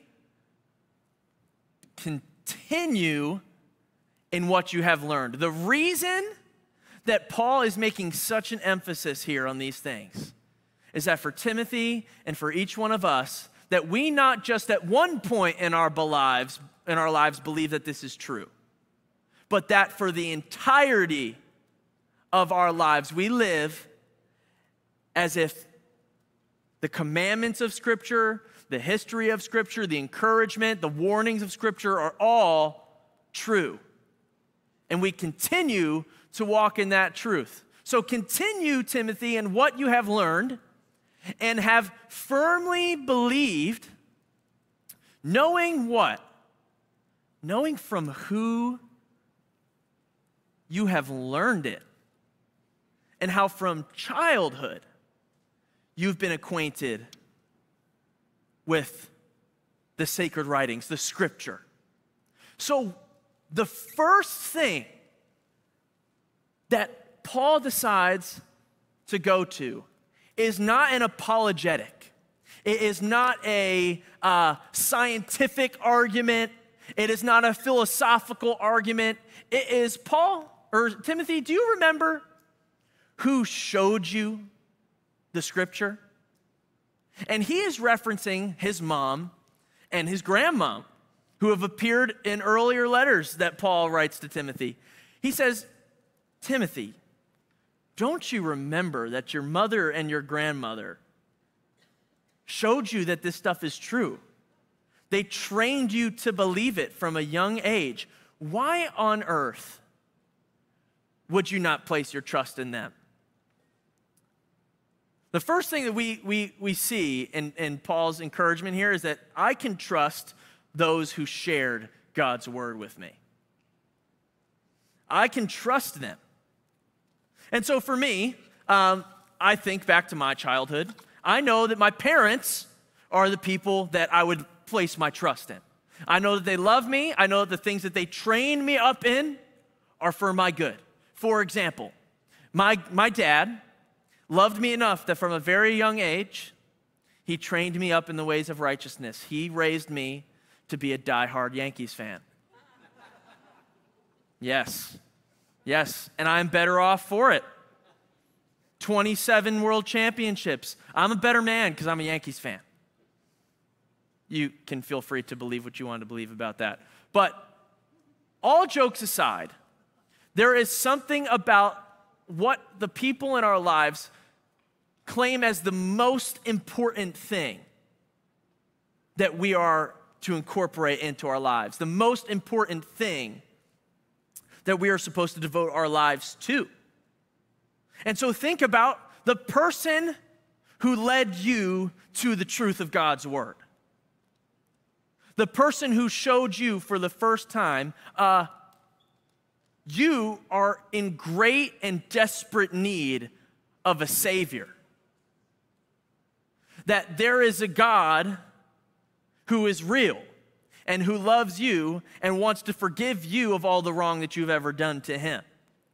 continue in what you have learned. The reason that Paul is making such an emphasis here on these things is that for Timothy and for each one of us, that we not just at one point in our lives, in our lives believe that this is true, but that for the entirety of our lives, we live as if the commandments of Scripture, the history of Scripture, the encouragement, the warnings of Scripture are all true. And we continue to walk in that truth. So continue, Timothy, in what you have learned and have firmly believed, knowing what? Knowing from who you have learned it, and how from childhood you've been acquainted with the sacred writings, the Scripture. So the first thing that Paul decides to go to is not an apologetic. It is not a uh, scientific argument. It is not a philosophical argument. It is Paul, or Timothy, do you remember who showed you the Scripture? And he is referencing his mom and his grandmom, who have appeared in earlier letters that Paul writes to Timothy. He says, Timothy, don't you remember that your mother and your grandmother showed you that this stuff is true? They trained you to believe it from a young age. Why on earth would you not place your trust in them? The first thing that we, we, we see in, in Paul's encouragement here is that I can trust those who shared God's word with me. I can trust them. And so for me, um, I think back to my childhood. I know that my parents are the people that I would place my trust in. I know that they love me. I know that the things that they train me up in are for my good. For example, my, my dad loved me enough that from a very young age, he trained me up in the ways of righteousness. He raised me to be a diehard Yankees fan. Yes. Yes, and I'm better off for it. twenty-seven world championships. I'm a better man because I'm a Yankees fan. You can feel free to believe what you want to believe about that. But all jokes aside, there is something about what the people in our lives claim as the most important thing that we are to incorporate into our lives, the most important thing that we are supposed to devote our lives to. And so think about the person who led you to the truth of God's word. The person who showed you for the first time, uh, you are in great and desperate need of a Savior. That there is a God who is real and who loves you and wants to forgive you of all the wrong that you've ever done to him.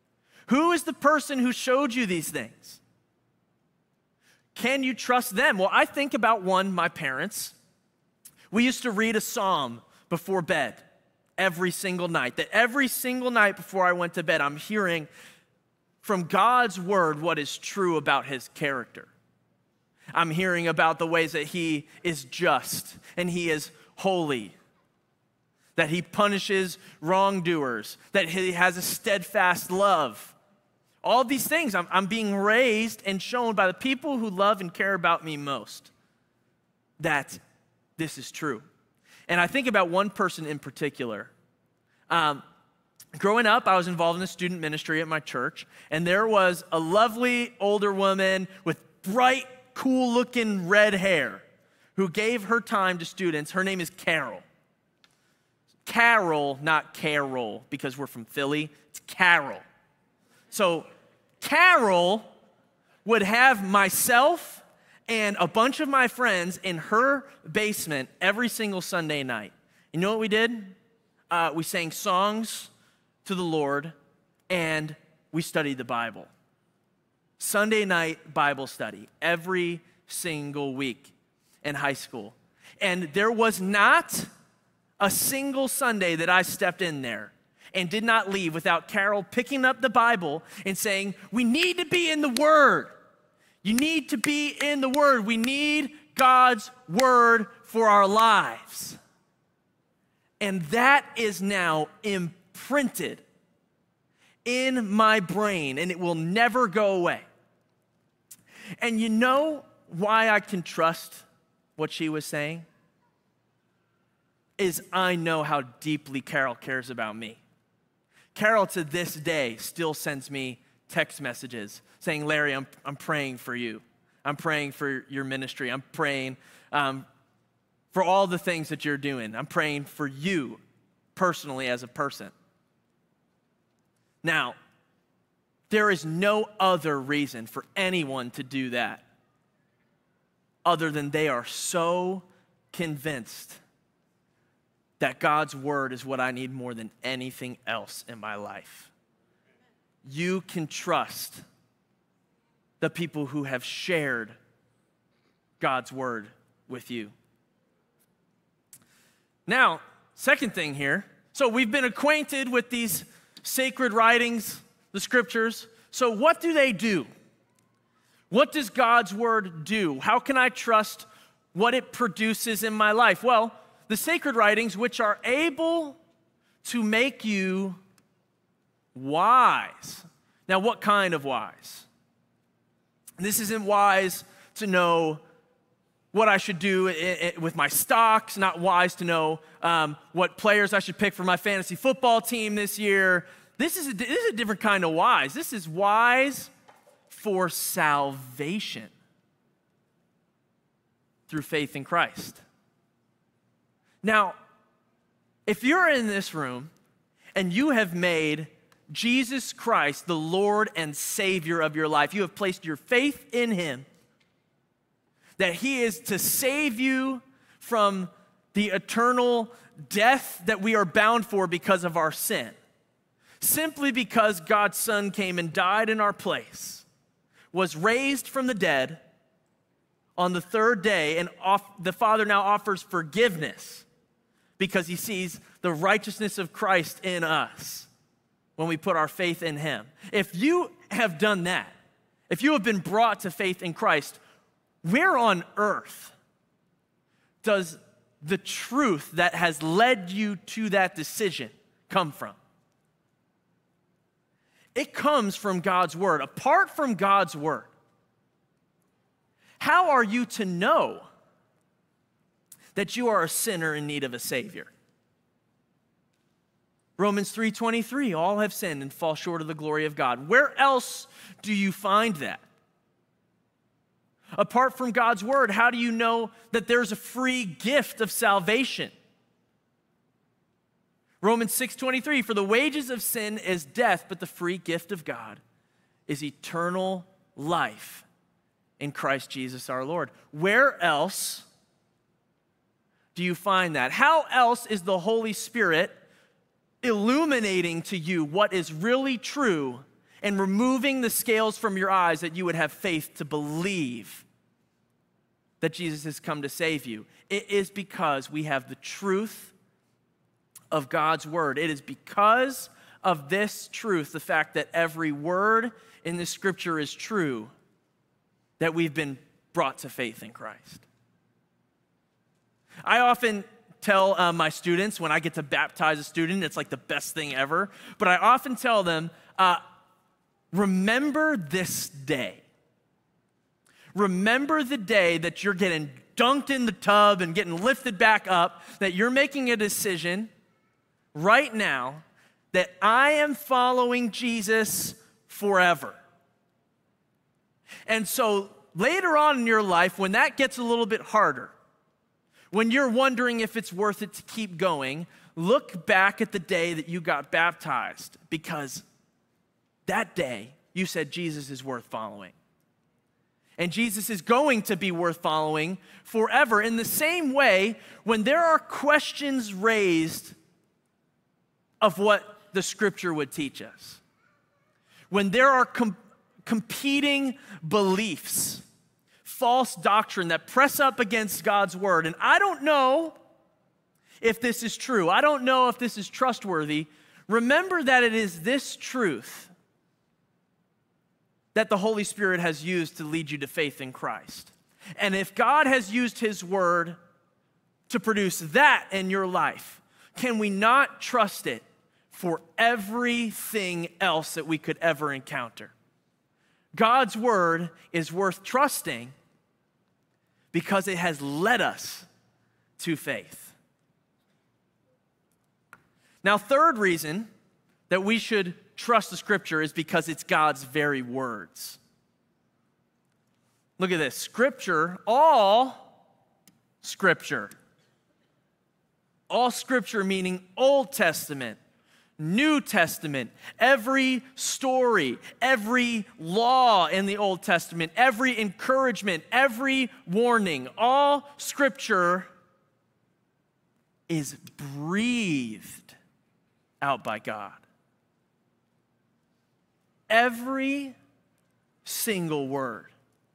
Who is the person who showed you these things? Can you trust them? Well, I think about one, my parents. We used to read a psalm before bed every single night. That every single night before I went to bed, I'm hearing from God's word what is true about his character. I'm hearing about the ways that he is just and he is holy, that he punishes wrongdoers, that he has a steadfast love. All these things, I'm, I'm being raised and shown by the people who love and care about me most that this is true. And I think about one person in particular. Um, growing up, I was involved in the student ministry at my church, and there was a lovely older woman with bright, cool-looking red hair who gave her time to students. Her name is Carol. Carol, not Carol, because we're from Philly. It's Carol. So Carol would have myself and a bunch of my friends in her basement every single Sunday night. You know what we did? Uh, we sang songs to the Lord, and we studied the Bible. Sunday night Bible study every single week in high school. And there was not a single Sunday that I stepped in there and did not leave without Carol picking up the Bible and saying, we need to be in the Word. You need to be in the Word. We need God's Word for our lives. And that is now imprinted in my brain, and it will never go away. And you know why I can trust what she was saying? Is I know how deeply Carol cares about me. Carol to this day still sends me text messages saying, Larry, I'm, I'm praying for you. I'm praying for your ministry. I'm praying um, for all the things that you're doing. I'm praying for you personally as a person. Now, there is no other reason for anyone to do that other than they are so convinced that God's word is what I need more than anything else in my life. You can trust the people who have shared God's word with you. Now, second thing here. So we've been acquainted with these sacred writings, the scriptures. So what do they do? What does God's word do? How can I trust what it produces in my life? Well, the sacred writings, which are able to make you wise. Now, what kind of wise? This isn't wise to know what I should do with my stocks, not wise to know um, what players I should pick for my fantasy football team this year. This is, a, this is a different kind of wise. This is wise for salvation through faith in Christ. Now, if you're in this room and you have made Jesus Christ the Lord and Savior of your life, you have placed your faith in him, that he is to save you from the eternal death that we are bound for because of our sin, simply because God's Son came and died in our place, was raised from the dead on the third day, and off, the Father now offers forgiveness because he sees the righteousness of Christ in us when we put our faith in him. If you have done that, if you have been brought to faith in Christ, where on earth does the truth that has led you to that decision come from? It comes from God's word. Apart from God's word, how are you to know that you are a sinner in need of a Savior? Romans three twenty-three, all have sinned and fall short of the glory of God. Where else do you find that? Apart from God's word, how do you know that there's a free gift of salvation? Romans six twenty-three, for the wages of sin is death, but the free gift of God is eternal life in Christ Jesus our Lord. Where else do you find that? How else is the Holy Spirit illuminating to you what is really true and removing the scales from your eyes that you would have faith to believe that Jesus has come to save you. It is because we have the truth of God's word. It is because of this truth, the fact that every word in the scripture is true, that we've been brought to faith in Christ. I often tell uh, my students when I get to baptize a student, it's like the best thing ever, but I often tell them, uh, remember this day. Remember the day that you're getting dunked in the tub and getting lifted back up, that you're making a decision right now that I am following Jesus forever. And so later on in your life, when that gets a little bit harder, when you're wondering if it's worth it to keep going, look back at the day that you got baptized, because that day you said Jesus is worth following. And Jesus is going to be worth following forever. In the same way, when there are questions raised of what the scripture would teach us, when there are com- competing beliefs, false doctrine that press up against God's word, and I don't know if this is true, I don't know if this is trustworthy, remember that it is this truth that the Holy Spirit has used to lead you to faith in Christ. And if God has used his word to produce that in your life, can we not trust it for everything else that we could ever encounter? God's word is worth trusting because it has led us to faith. Now, third reason that we should trust the scripture is because it's God's very words. Look at this. Scripture, all scripture, all scripture meaning Old Testament, New Testament, every story, every law in the Old Testament, every encouragement, every warning, all scripture is breathed out by God. Every single word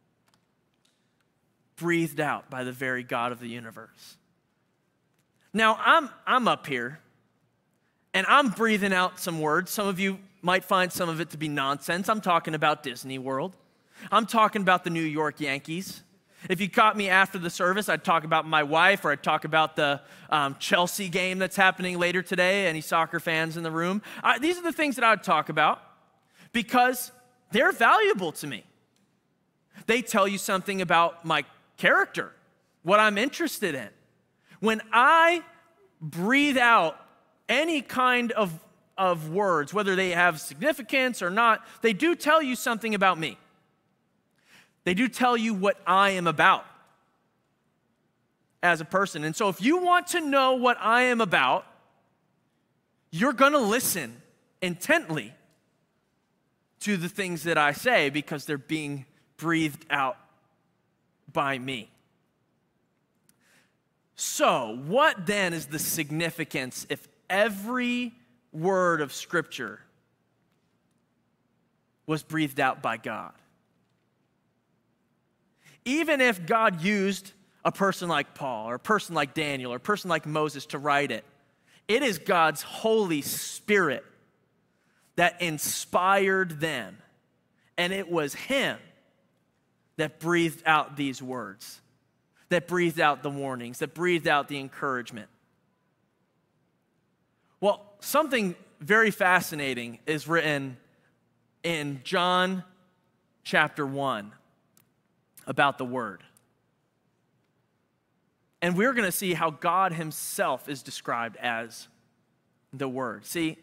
breathed out by the very God of the universe. Now, I'm, I'm up here, and I'm breathing out some words. Some of you might find some of it to be nonsense. I'm talking about Disney World. I'm talking about the New York Yankees. If you caught me after the service, I'd talk about my wife, or I'd talk about the um, Chelsea game that's happening later today. Any soccer fans in the room? I, these are the things that I would talk about because they're valuable to me. They tell you something about my character, what I'm interested in. When I breathe out any kind of, of words, whether they have significance or not, they do tell you something about me. They do tell you what I am about as a person. And so if you want to know what I am about, you're going to listen intently to the things that I say because they're being breathed out by me. So, what then is the significance if every word of Scripture was breathed out by God? Even if God used a person like Paul or a person like Daniel or a person like Moses to write it, it is God's Holy Spirit that inspired them. And it was him that breathed out these words, that breathed out the warnings, that breathed out the encouragement. Well, something very fascinating is written in John chapter one about the Word. And we're going to see how God himself is described as the Word. See,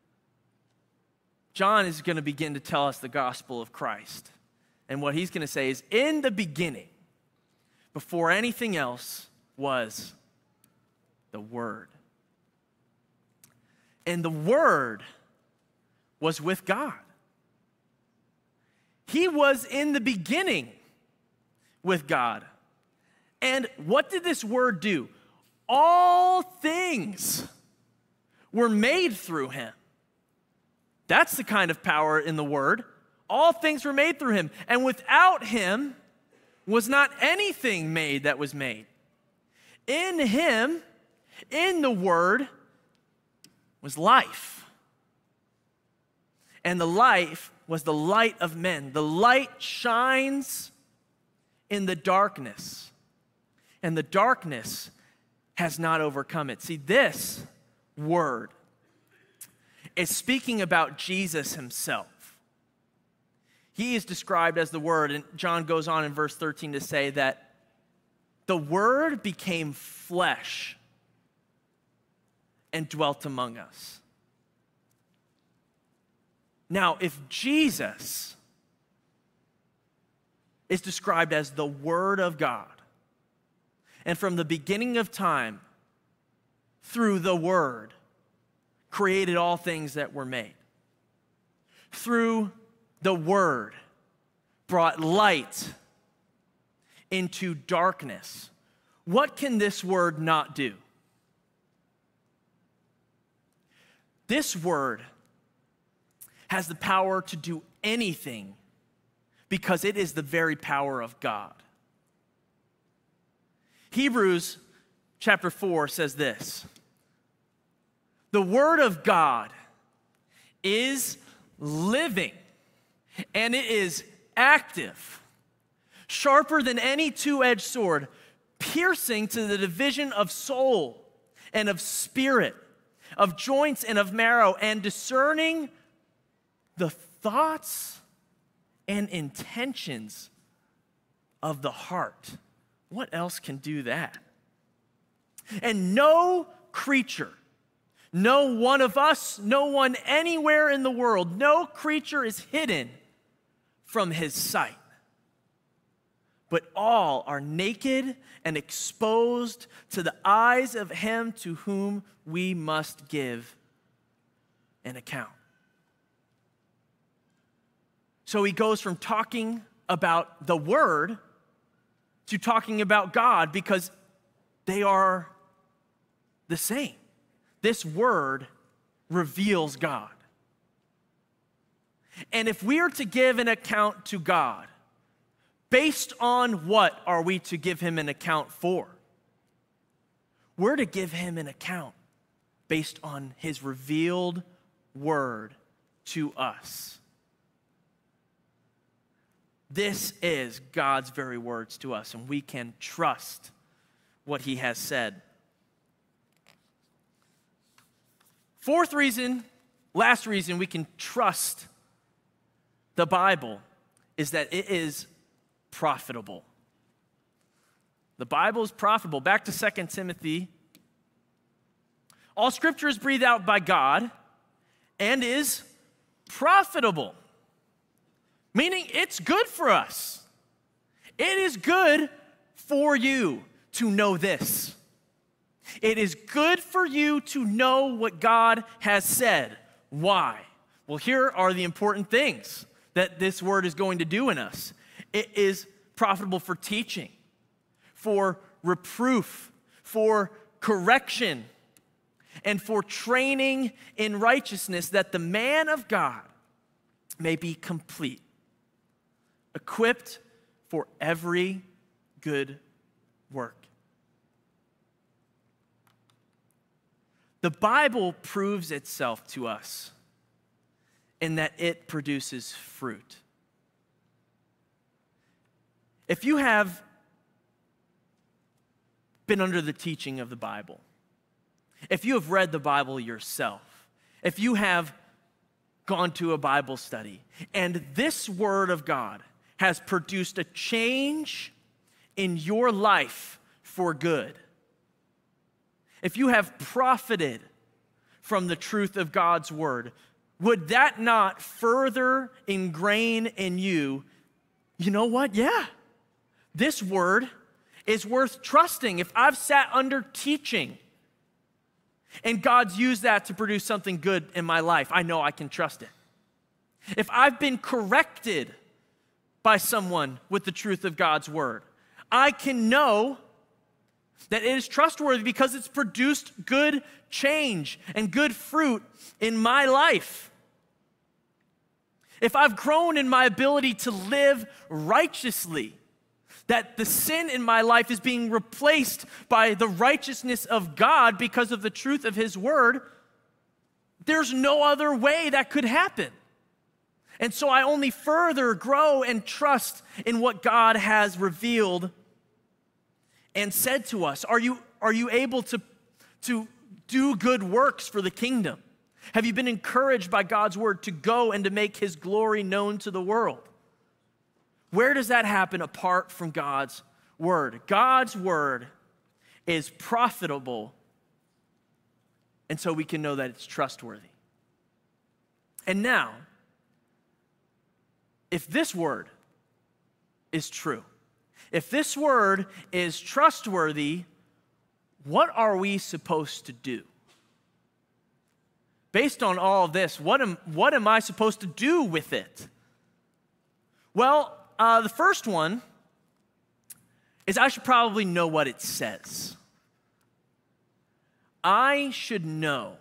John is going to begin to tell us the gospel of Christ. And what he's going to say is, in the beginning, before anything else, was the Word. And the Word was with God. He was in the beginning with God. And what did this Word do? All things were made through him. That's the kind of power in the Word. All things were made through him, and without him was not anything made that was made. In him, in the Word, was life. And the life was the light of men. The light shines in the darkness, and the darkness has not overcome it. See, this word is speaking about Jesus himself. He is described as the Word, and John goes on in verse thirteen to say that the Word became flesh and dwelt among us. Now, if Jesus is described as the Word of God, and from the beginning of time, through the Word, created all things that were made, through the Word, brought light into darkness, what can this Word not do? This Word has the power to do anything because it is the very power of God. Hebrews chapter four says this: the Word of God is living, and it is active, sharper than any two-edged sword, piercing to the division of soul and of spirit, of joints and of marrow, and discerning the thoughts and intentions of the heart. What else can do that? And no creature, no one of us, no one anywhere in the world, no creature is hidden from his sight. But all are naked and exposed to the eyes of him to whom we must give an account. So he goes from talking about the Word to talking about God because they are the same. This Word reveals God. And if we are to give an account to God, based on what are we to give him an account for? We're to give him an account based on his revealed Word to us. This is God's very words to us, and we can trust what he has said. Fourth reason, last reason we can trust the Bible is that it is profitable. The Bible is profitable. Back to Second Timothy. All scripture is breathed out by God and is profitable. Meaning it's good for us. It is good for you to know this. It is good for you to know what God has said. Why? Well, here are the important things that this word is going to do in us. It is profitable for teaching, for reproof, for correction, and for training in righteousness, that the man of God may be complete, equipped for every good work. The Bible proves itself to us in that it produces fruit. If you have been under the teaching of the Bible, if you have read the Bible yourself, if you have gone to a Bible study, and this Word of God has produced a change in your life for good, if you have profited from the truth of God's Word, would that not further ingrain in you, you know what? Yeah, this Word is worth trusting. If I've sat under teaching and God's used that to produce something good in my life, I know I can trust it. If I've been corrected by someone with the truth of God's Word, I can know that it is trustworthy because it's produced good change and good fruit in my life. if I've grown in my ability to live righteously, that the sin in my life is being replaced by the righteousness of God because of the truth of his word, there's no other way that could happen. And so I only further grow and trust in what God has revealed and said to us. Are you, are you able to, to do good works for the kingdom? Have you been encouraged by God's word to go and to make his glory known to the world? Where does that happen apart from God's word? God's word is profitable, and so we can know that it's trustworthy. And now, if this word is true, if this word is trustworthy, what are we supposed to do? Based on all of this, what am, what am I supposed to do with it? Well, uh, the first one is I should probably know what it says. I should know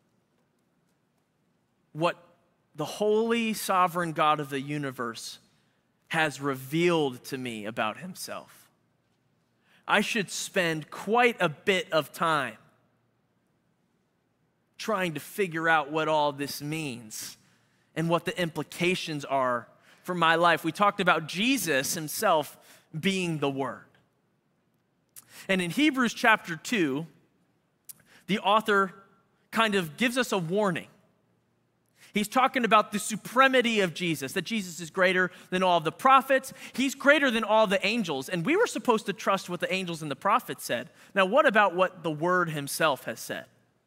what the holy, sovereign God of the universe has revealed to me about himself. I should spend quite a bit of time trying to figure out what all this means and what the implications are for my life. We talked about Jesus himself being the Word. And in Hebrews chapter two, the author kind of gives us a warning. He's talking about the supremacy of Jesus, that Jesus is greater than all of the prophets. He's greater than all the angels. And we were supposed to trust what the angels and the prophets said. Now, what about what the Word himself has said?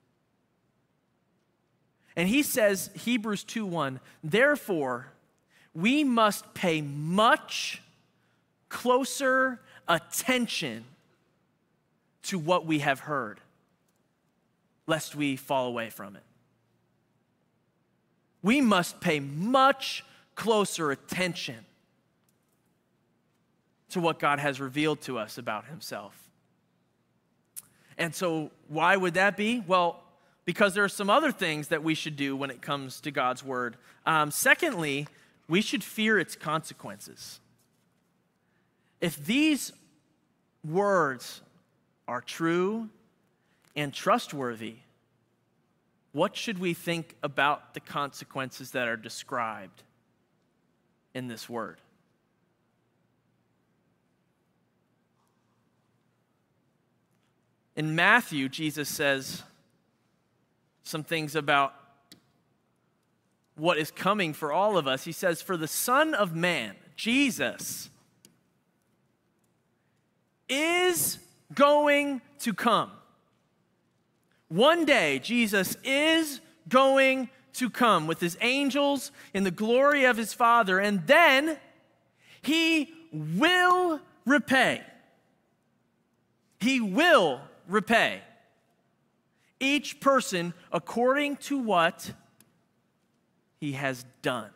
And he says, Hebrews two one, therefore, we must pay much closer attention to what we have heard, lest we fall away from it. We must pay much closer attention to what God has revealed to us about himself. And so why would that be? Well, because there are some other things that we should do when it comes to God's word. Um, secondly, we should fear its consequences. If these words are true and trustworthy, what should we think about the consequences that are described in this word? In Matthew, Jesus says some things about what is coming for all of us. He says, for the Son of Man, Jesus, is going to come. One day, Jesus is going to come with his angels in the glory of his Father, and then he will repay. He will repay each person according to what he has done.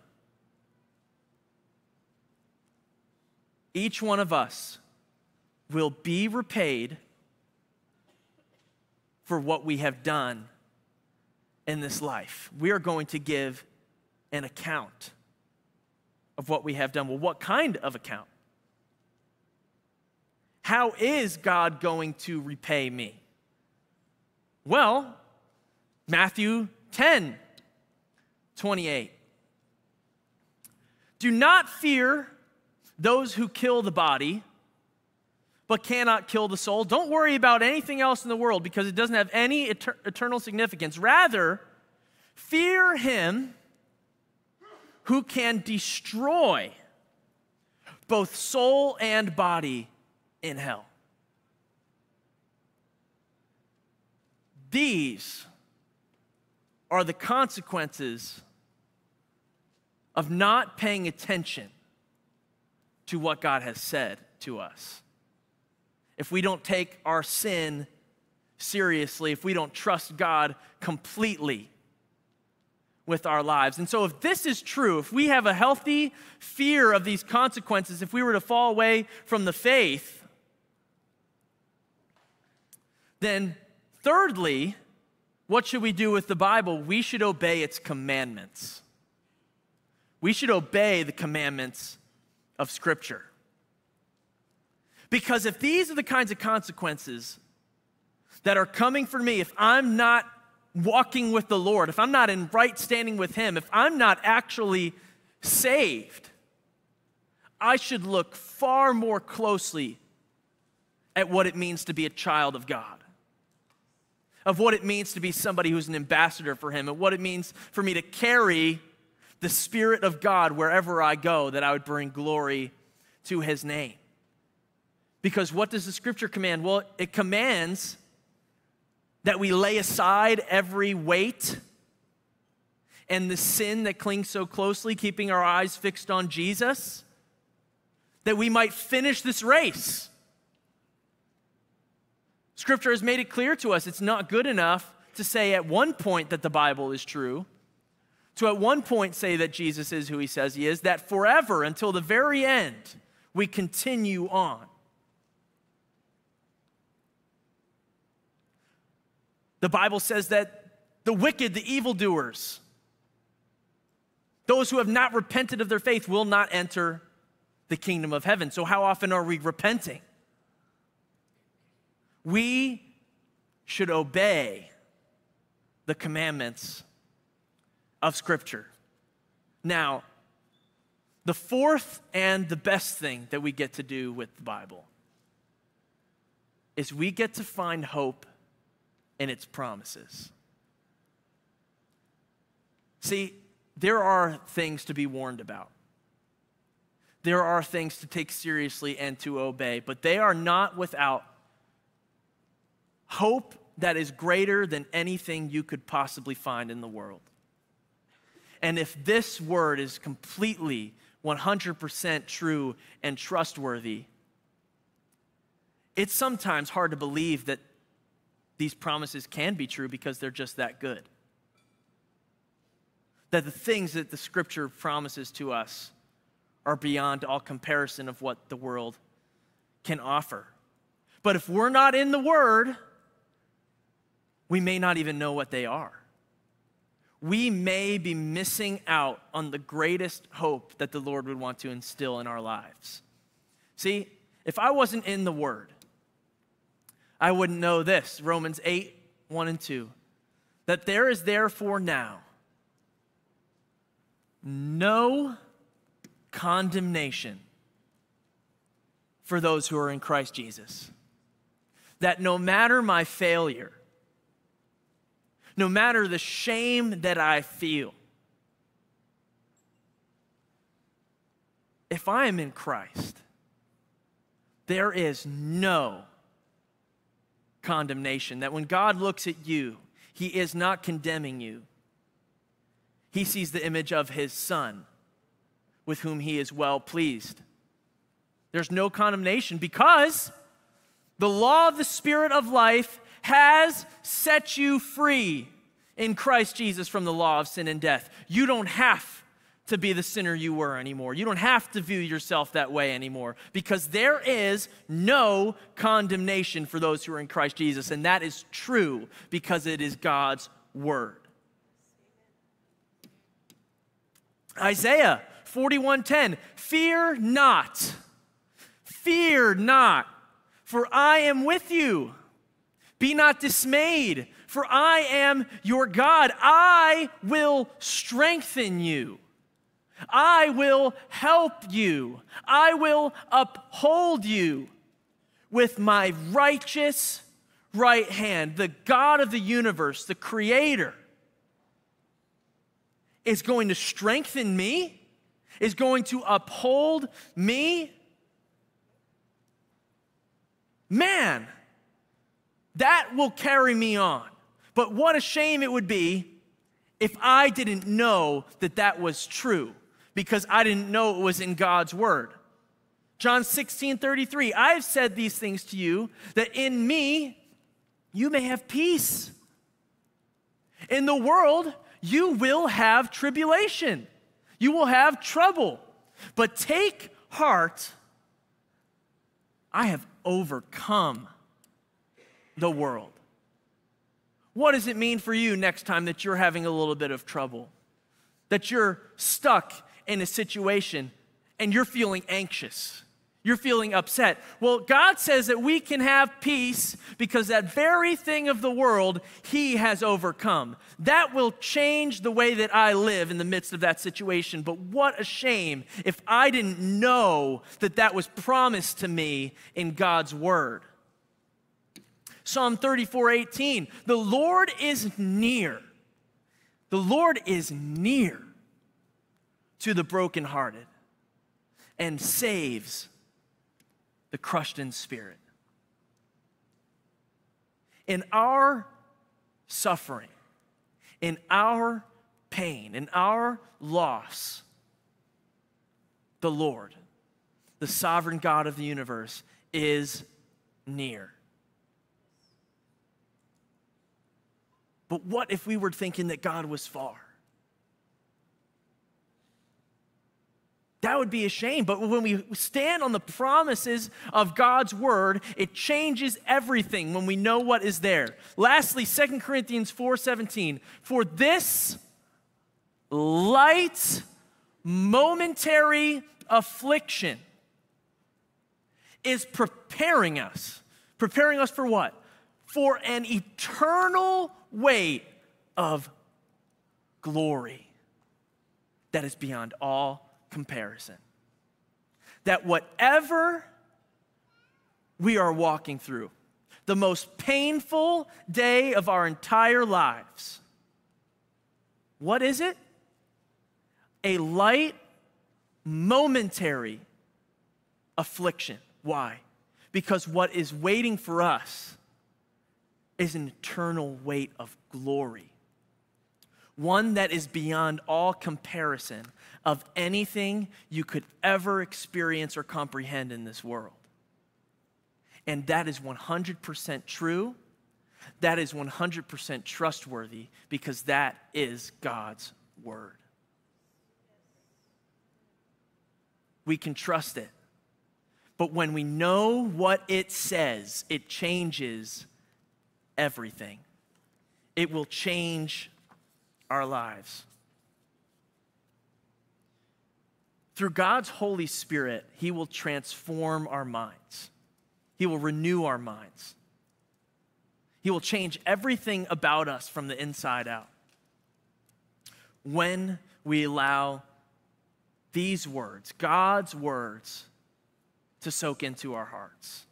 Each one of us will be repaid for what we have done in this life. We are going to give an account of what we have done. Well, what kind of account? How is God going to repay me? Well, Matthew ten twenty-eight. Do not fear those who kill the body, but cannot kill the soul. Don't worry about anything else in the world because it doesn't have any eter- eternal significance. Rather, fear him who can destroy both soul and body in hell. These are the consequences of not paying attention to what God has said to us. If we don't take our sin seriously, if we don't trust God completely with our lives. And so if this is true, if we have a healthy fear of these consequences, if we were to fall away from the faith, then thirdly, what should we do with the Bible? We should obey its commandments. we should obey the commandments of Scripture. Because if these are the kinds of consequences that are coming for me, if I'm not walking with the Lord, if I'm not in right standing with Him, if I'm not actually saved, I should look far more closely at what it means to be a child of God, of what it means to be somebody who's an ambassador for Him, and what it means for me to carry the Spirit of God wherever I go, that I would bring glory to His name. Because what does the Scripture command? Well, it commands that we lay aside every weight and the sin that clings so closely, keeping our eyes fixed on Jesus, that we might finish this race. Scripture has made it clear to us it's not good enough to say at one point that the Bible is true, to at one point say that Jesus is who He says He is, that forever, until the very end, we continue on. The Bible says that the wicked, the evildoers, those who have not repented of their faith will not enter the kingdom of heaven. So how often are we repenting? We should obey the commandments of Scripture. Now, the fourth and the best thing that we get to do with the Bible is we get to find hope in its promises. See, there are things to be warned about. There are things to take seriously and to obey, but they are not without hope that is greater than anything you could possibly find in the world. And if this word is completely one hundred percent true and trustworthy, it's sometimes hard to believe that these promises can be true because they're just that good. That the things that the Scripture promises to us are beyond all comparison of what the world can offer. But if we're not in the Word, we may not even know what they are. We may be missing out on the greatest hope that the Lord would want to instill in our lives. See, if I wasn't in the Word, I wouldn't know this, Romans eight, one and two, that there is therefore now no condemnation for those who are in Christ Jesus. That no matter my failure, no matter the shame that I feel, if I am in Christ, there is no condemnation. That when God looks at you, He is not condemning you. He sees the image of His Son, with whom He is well pleased. There's no condemnation because the law of the Spirit of life has set you free in Christ Jesus from the law of sin and death. You don't have to be the sinner you were anymore. You don't have to view yourself that way anymore, because there is no condemnation for those who are in Christ Jesus, and that is true because it is God's word. Isaiah forty-one ten, fear not, fear not, for I am with you. Be not dismayed, for I am your God. I will strengthen you. I will help you. I will uphold you with my righteous right hand. The God of the universe, the Creator, is going to strengthen me, is going to uphold me. Man, that will carry me on. But what a shame it would be if I didn't know that that was true, because I didn't know it was in God's word. John sixteen thirty-three, I have said these things to you, that in me you may have peace. In the world you will have tribulation. You will have trouble. But take heart, I have overcome the world. What does it mean for you next time that you're having a little bit of trouble? That you're stuck in a situation and you're feeling anxious. You're feeling upset. Well, God says that we can have peace because that very thing of the world he has overcome. That will change the way that I live in the midst of that situation. But what a shame if I didn't know that that was promised to me in God's word. Psalm thirty-four eighteen, the Lord is near. The Lord is near to the brokenhearted and saves the crushed in spirit. In our suffering, in our pain, in our loss, the Lord, the sovereign God of the universe, is near. But what if we were thinking that God was far? That would be a shame. But when we stand on the promises of God's word, it changes everything when we know what is there. Lastly, Second Corinthians four seventeen, for this light, momentary affliction is preparing us. Preparing us for what? For an eternal weight of glory that is beyond all comparison. That whatever we are walking through, the most painful day of our entire lives, what is it? A light, momentary affliction. Why? Because what is waiting for us is an eternal weight of glory. One that is beyond all comparison of anything you could ever experience or comprehend in this world. And that is one hundred percent true. That is one hundred percent trustworthy because that is God's word. We can trust it. But when we know what it says, it changes everything. It will change our lives. Through God's Holy Spirit, he will transform our minds. He will renew our minds. He will change everything about us from the inside out. When we allow these words, God's words, to soak into our hearts.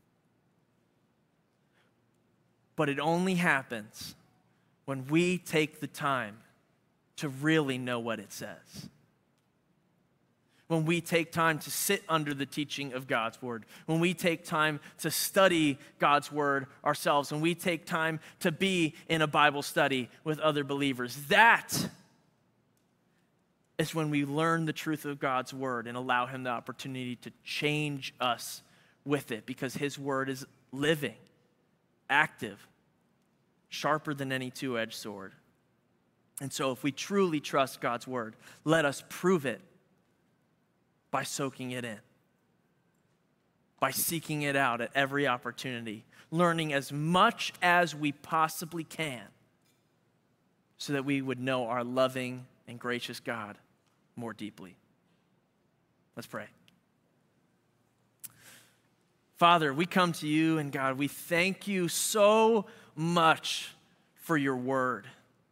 But it only happens when we take the time to really know what it says. When we take time to sit under the teaching of God's word. When we take time to study God's word ourselves. When we take time to be in a Bible study with other believers. That is when we learn the truth of God's word and allow him the opportunity to change us with it. Because his word is living, active, sharper than any two-edged sword. And so if we truly trust God's word, let us prove it by soaking it in, by seeking it out at every opportunity, learning as much as we possibly can so that we would know our loving and gracious God more deeply. Let's pray. Father, we come to you, and God, we thank you so much for your word.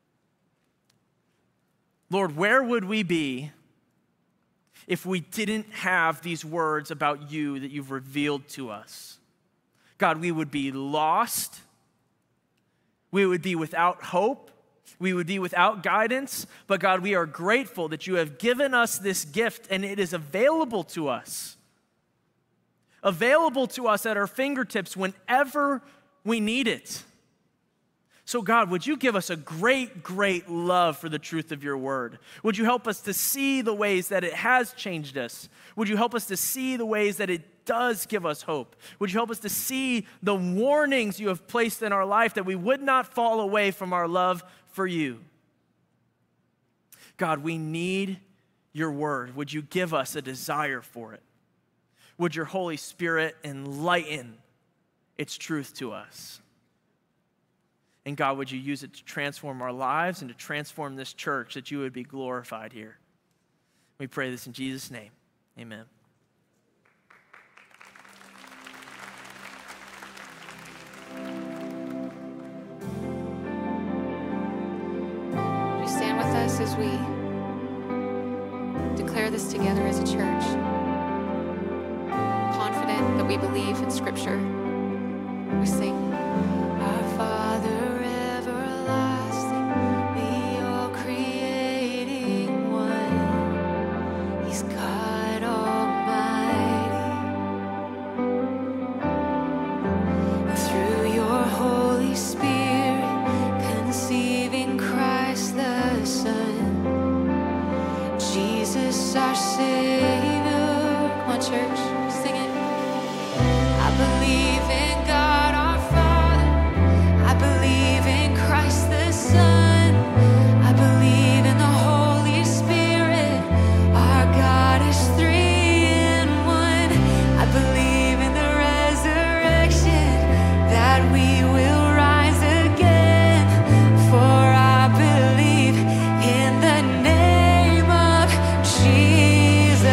Lord, where would we be if we didn't have these words about you that you've revealed to us? God, we would be lost. We would be without hope. We would be without guidance. But God, we are grateful that you have given us this gift and it is available to us. Available to us at our fingertips whenever we need it. So God, would you give us a great, great love for the truth of your word? Would you help us to see the ways that it has changed us? Would you help us to see the ways that it does give us hope? Would you help us to see the warnings you have placed in our life that we would not fall away from our love for you? God, we need your word. Would you give us a desire for it? Would your Holy Spirit enlighten its truth to us? And God, would you use it to transform our lives and to transform this church, that you would be glorified here? We pray this in Jesus' name. Amen. Would you stand with us as we declare this together as a church? Confident that we believe in Scripture. We sing, Our Father everlasting, the all-creating one. He's God Almighty. And through your Holy Spirit, conceiving Christ the Son, Jesus our Savior. Come on, church, sing it. I believe in God our Father. I believe in Christ the Son. I believe in the Holy Spirit. Our God is three in one. I believe in the resurrection, that we will rise again. For I believe in the name of Jesus.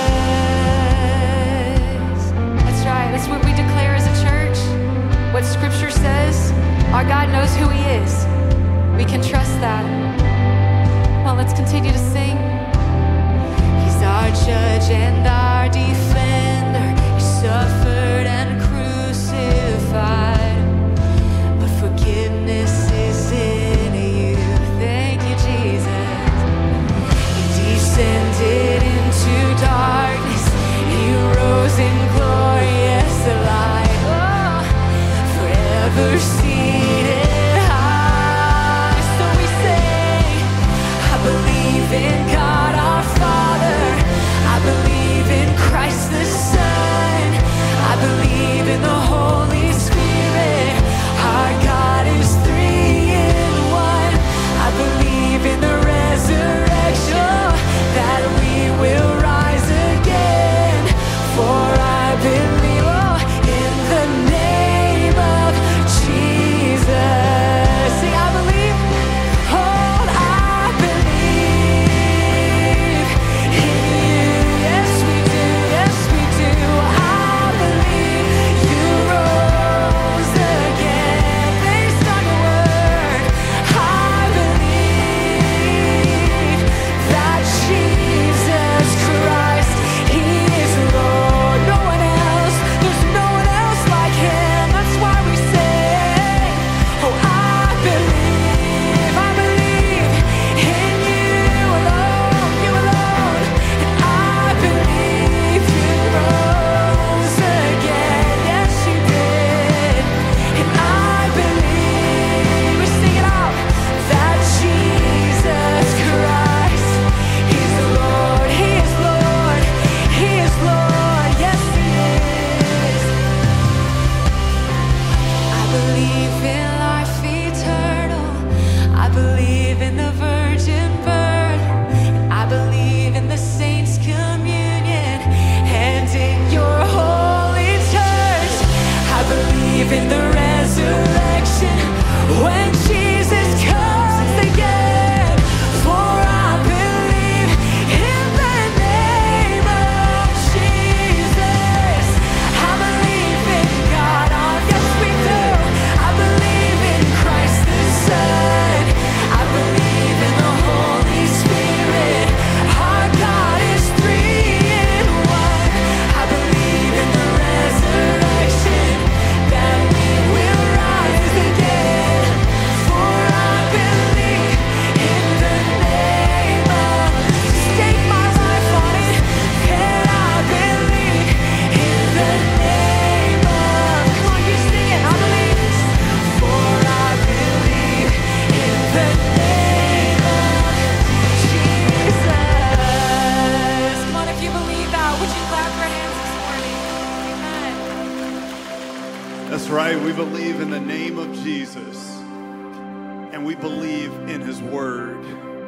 That's right. That's what we declare as a church. What Scripture says, our God knows who He is. We can trust that. Well, let's continue to sing. He's our judge and our defender. He suffered and crucified, but forgiveness is in you. Thank you, Jesus. He descended into darkness. He rose in glorious light. Oh, forever seated high. So we sing, I believe in God our Father. I believe in Christ the Son. I believe in the Holy Spirit. Our God is three in one. I believe in the resurrection, that we will rise again. For I believe, oh, in the name of Jesus. Say, I believe. Oh, I believe in you. Yes, we do. Yes, we do. I believe you rose again based on your word. I believe that Jesus Christ, He is Lord. No one else. There's no one else like Him. That's why we say, oh, I believe, I believe in you alone, you alone. And I believe you rose again. Yes, you did. And I believe, we sing it out, that Jesus Christ, He's Lord, He is Lord, He is Lord. Yes, He is. I believe in life eternal. I believe in the virgin birth. I believe in the saints' communion and in your holy church. I believe in the resurrection when Jesus comes again. For I believe in the name of Jesus. I believe in God. Oh, yes, we do. I believe in Christ the Son. I believe in the Holy Spirit. Our God is three in one. I believe in the resurrection, that we will rise again. For I believe in the name of, stake my life on it. And I believe in the name of, come on, you sing it. I believe, for I believe in the name of Jesus. Come on, if you believe that, would you clap your hands this morning? Amen. That's right. We believe in the name of Jesus, and we believe in His word.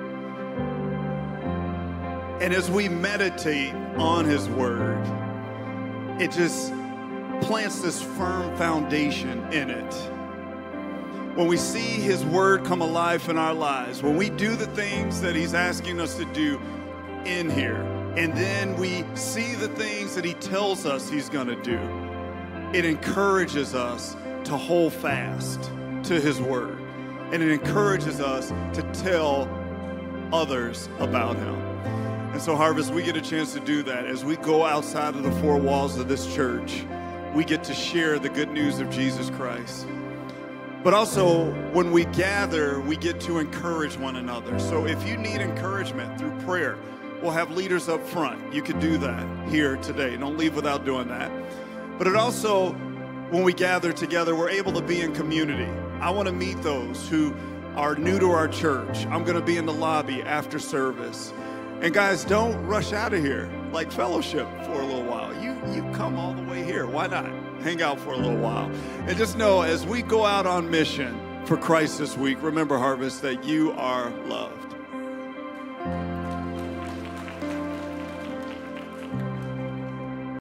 And as we meditate on His word, it just plants this firm foundation in it. When we see His word come alive in our lives, when we do the things that He's asking us to do, in here, and then we see the things that he tells us he's going to do, it encourages us to hold fast to his word. And it encourages us to tell others about him. And so, Harvest, we get a chance to do that. As we go outside of the four walls of this church, we get to share the good news of Jesus Christ. But also, when we gather, we get to encourage one another. So if you need encouragement through prayer, we'll have leaders up front. You could do that here today. Don't leave without doing that. But it also, when we gather together, we're able to be in community. I want to meet those who are new to our church. I'm going to be in the lobby after service. And guys, don't rush out of here like fellowship for a little while. You, you come all the way here. Why not? Hang out for a little while. And just know, as we go out on mission for Christ this week, remember, Harvest, that you are loved.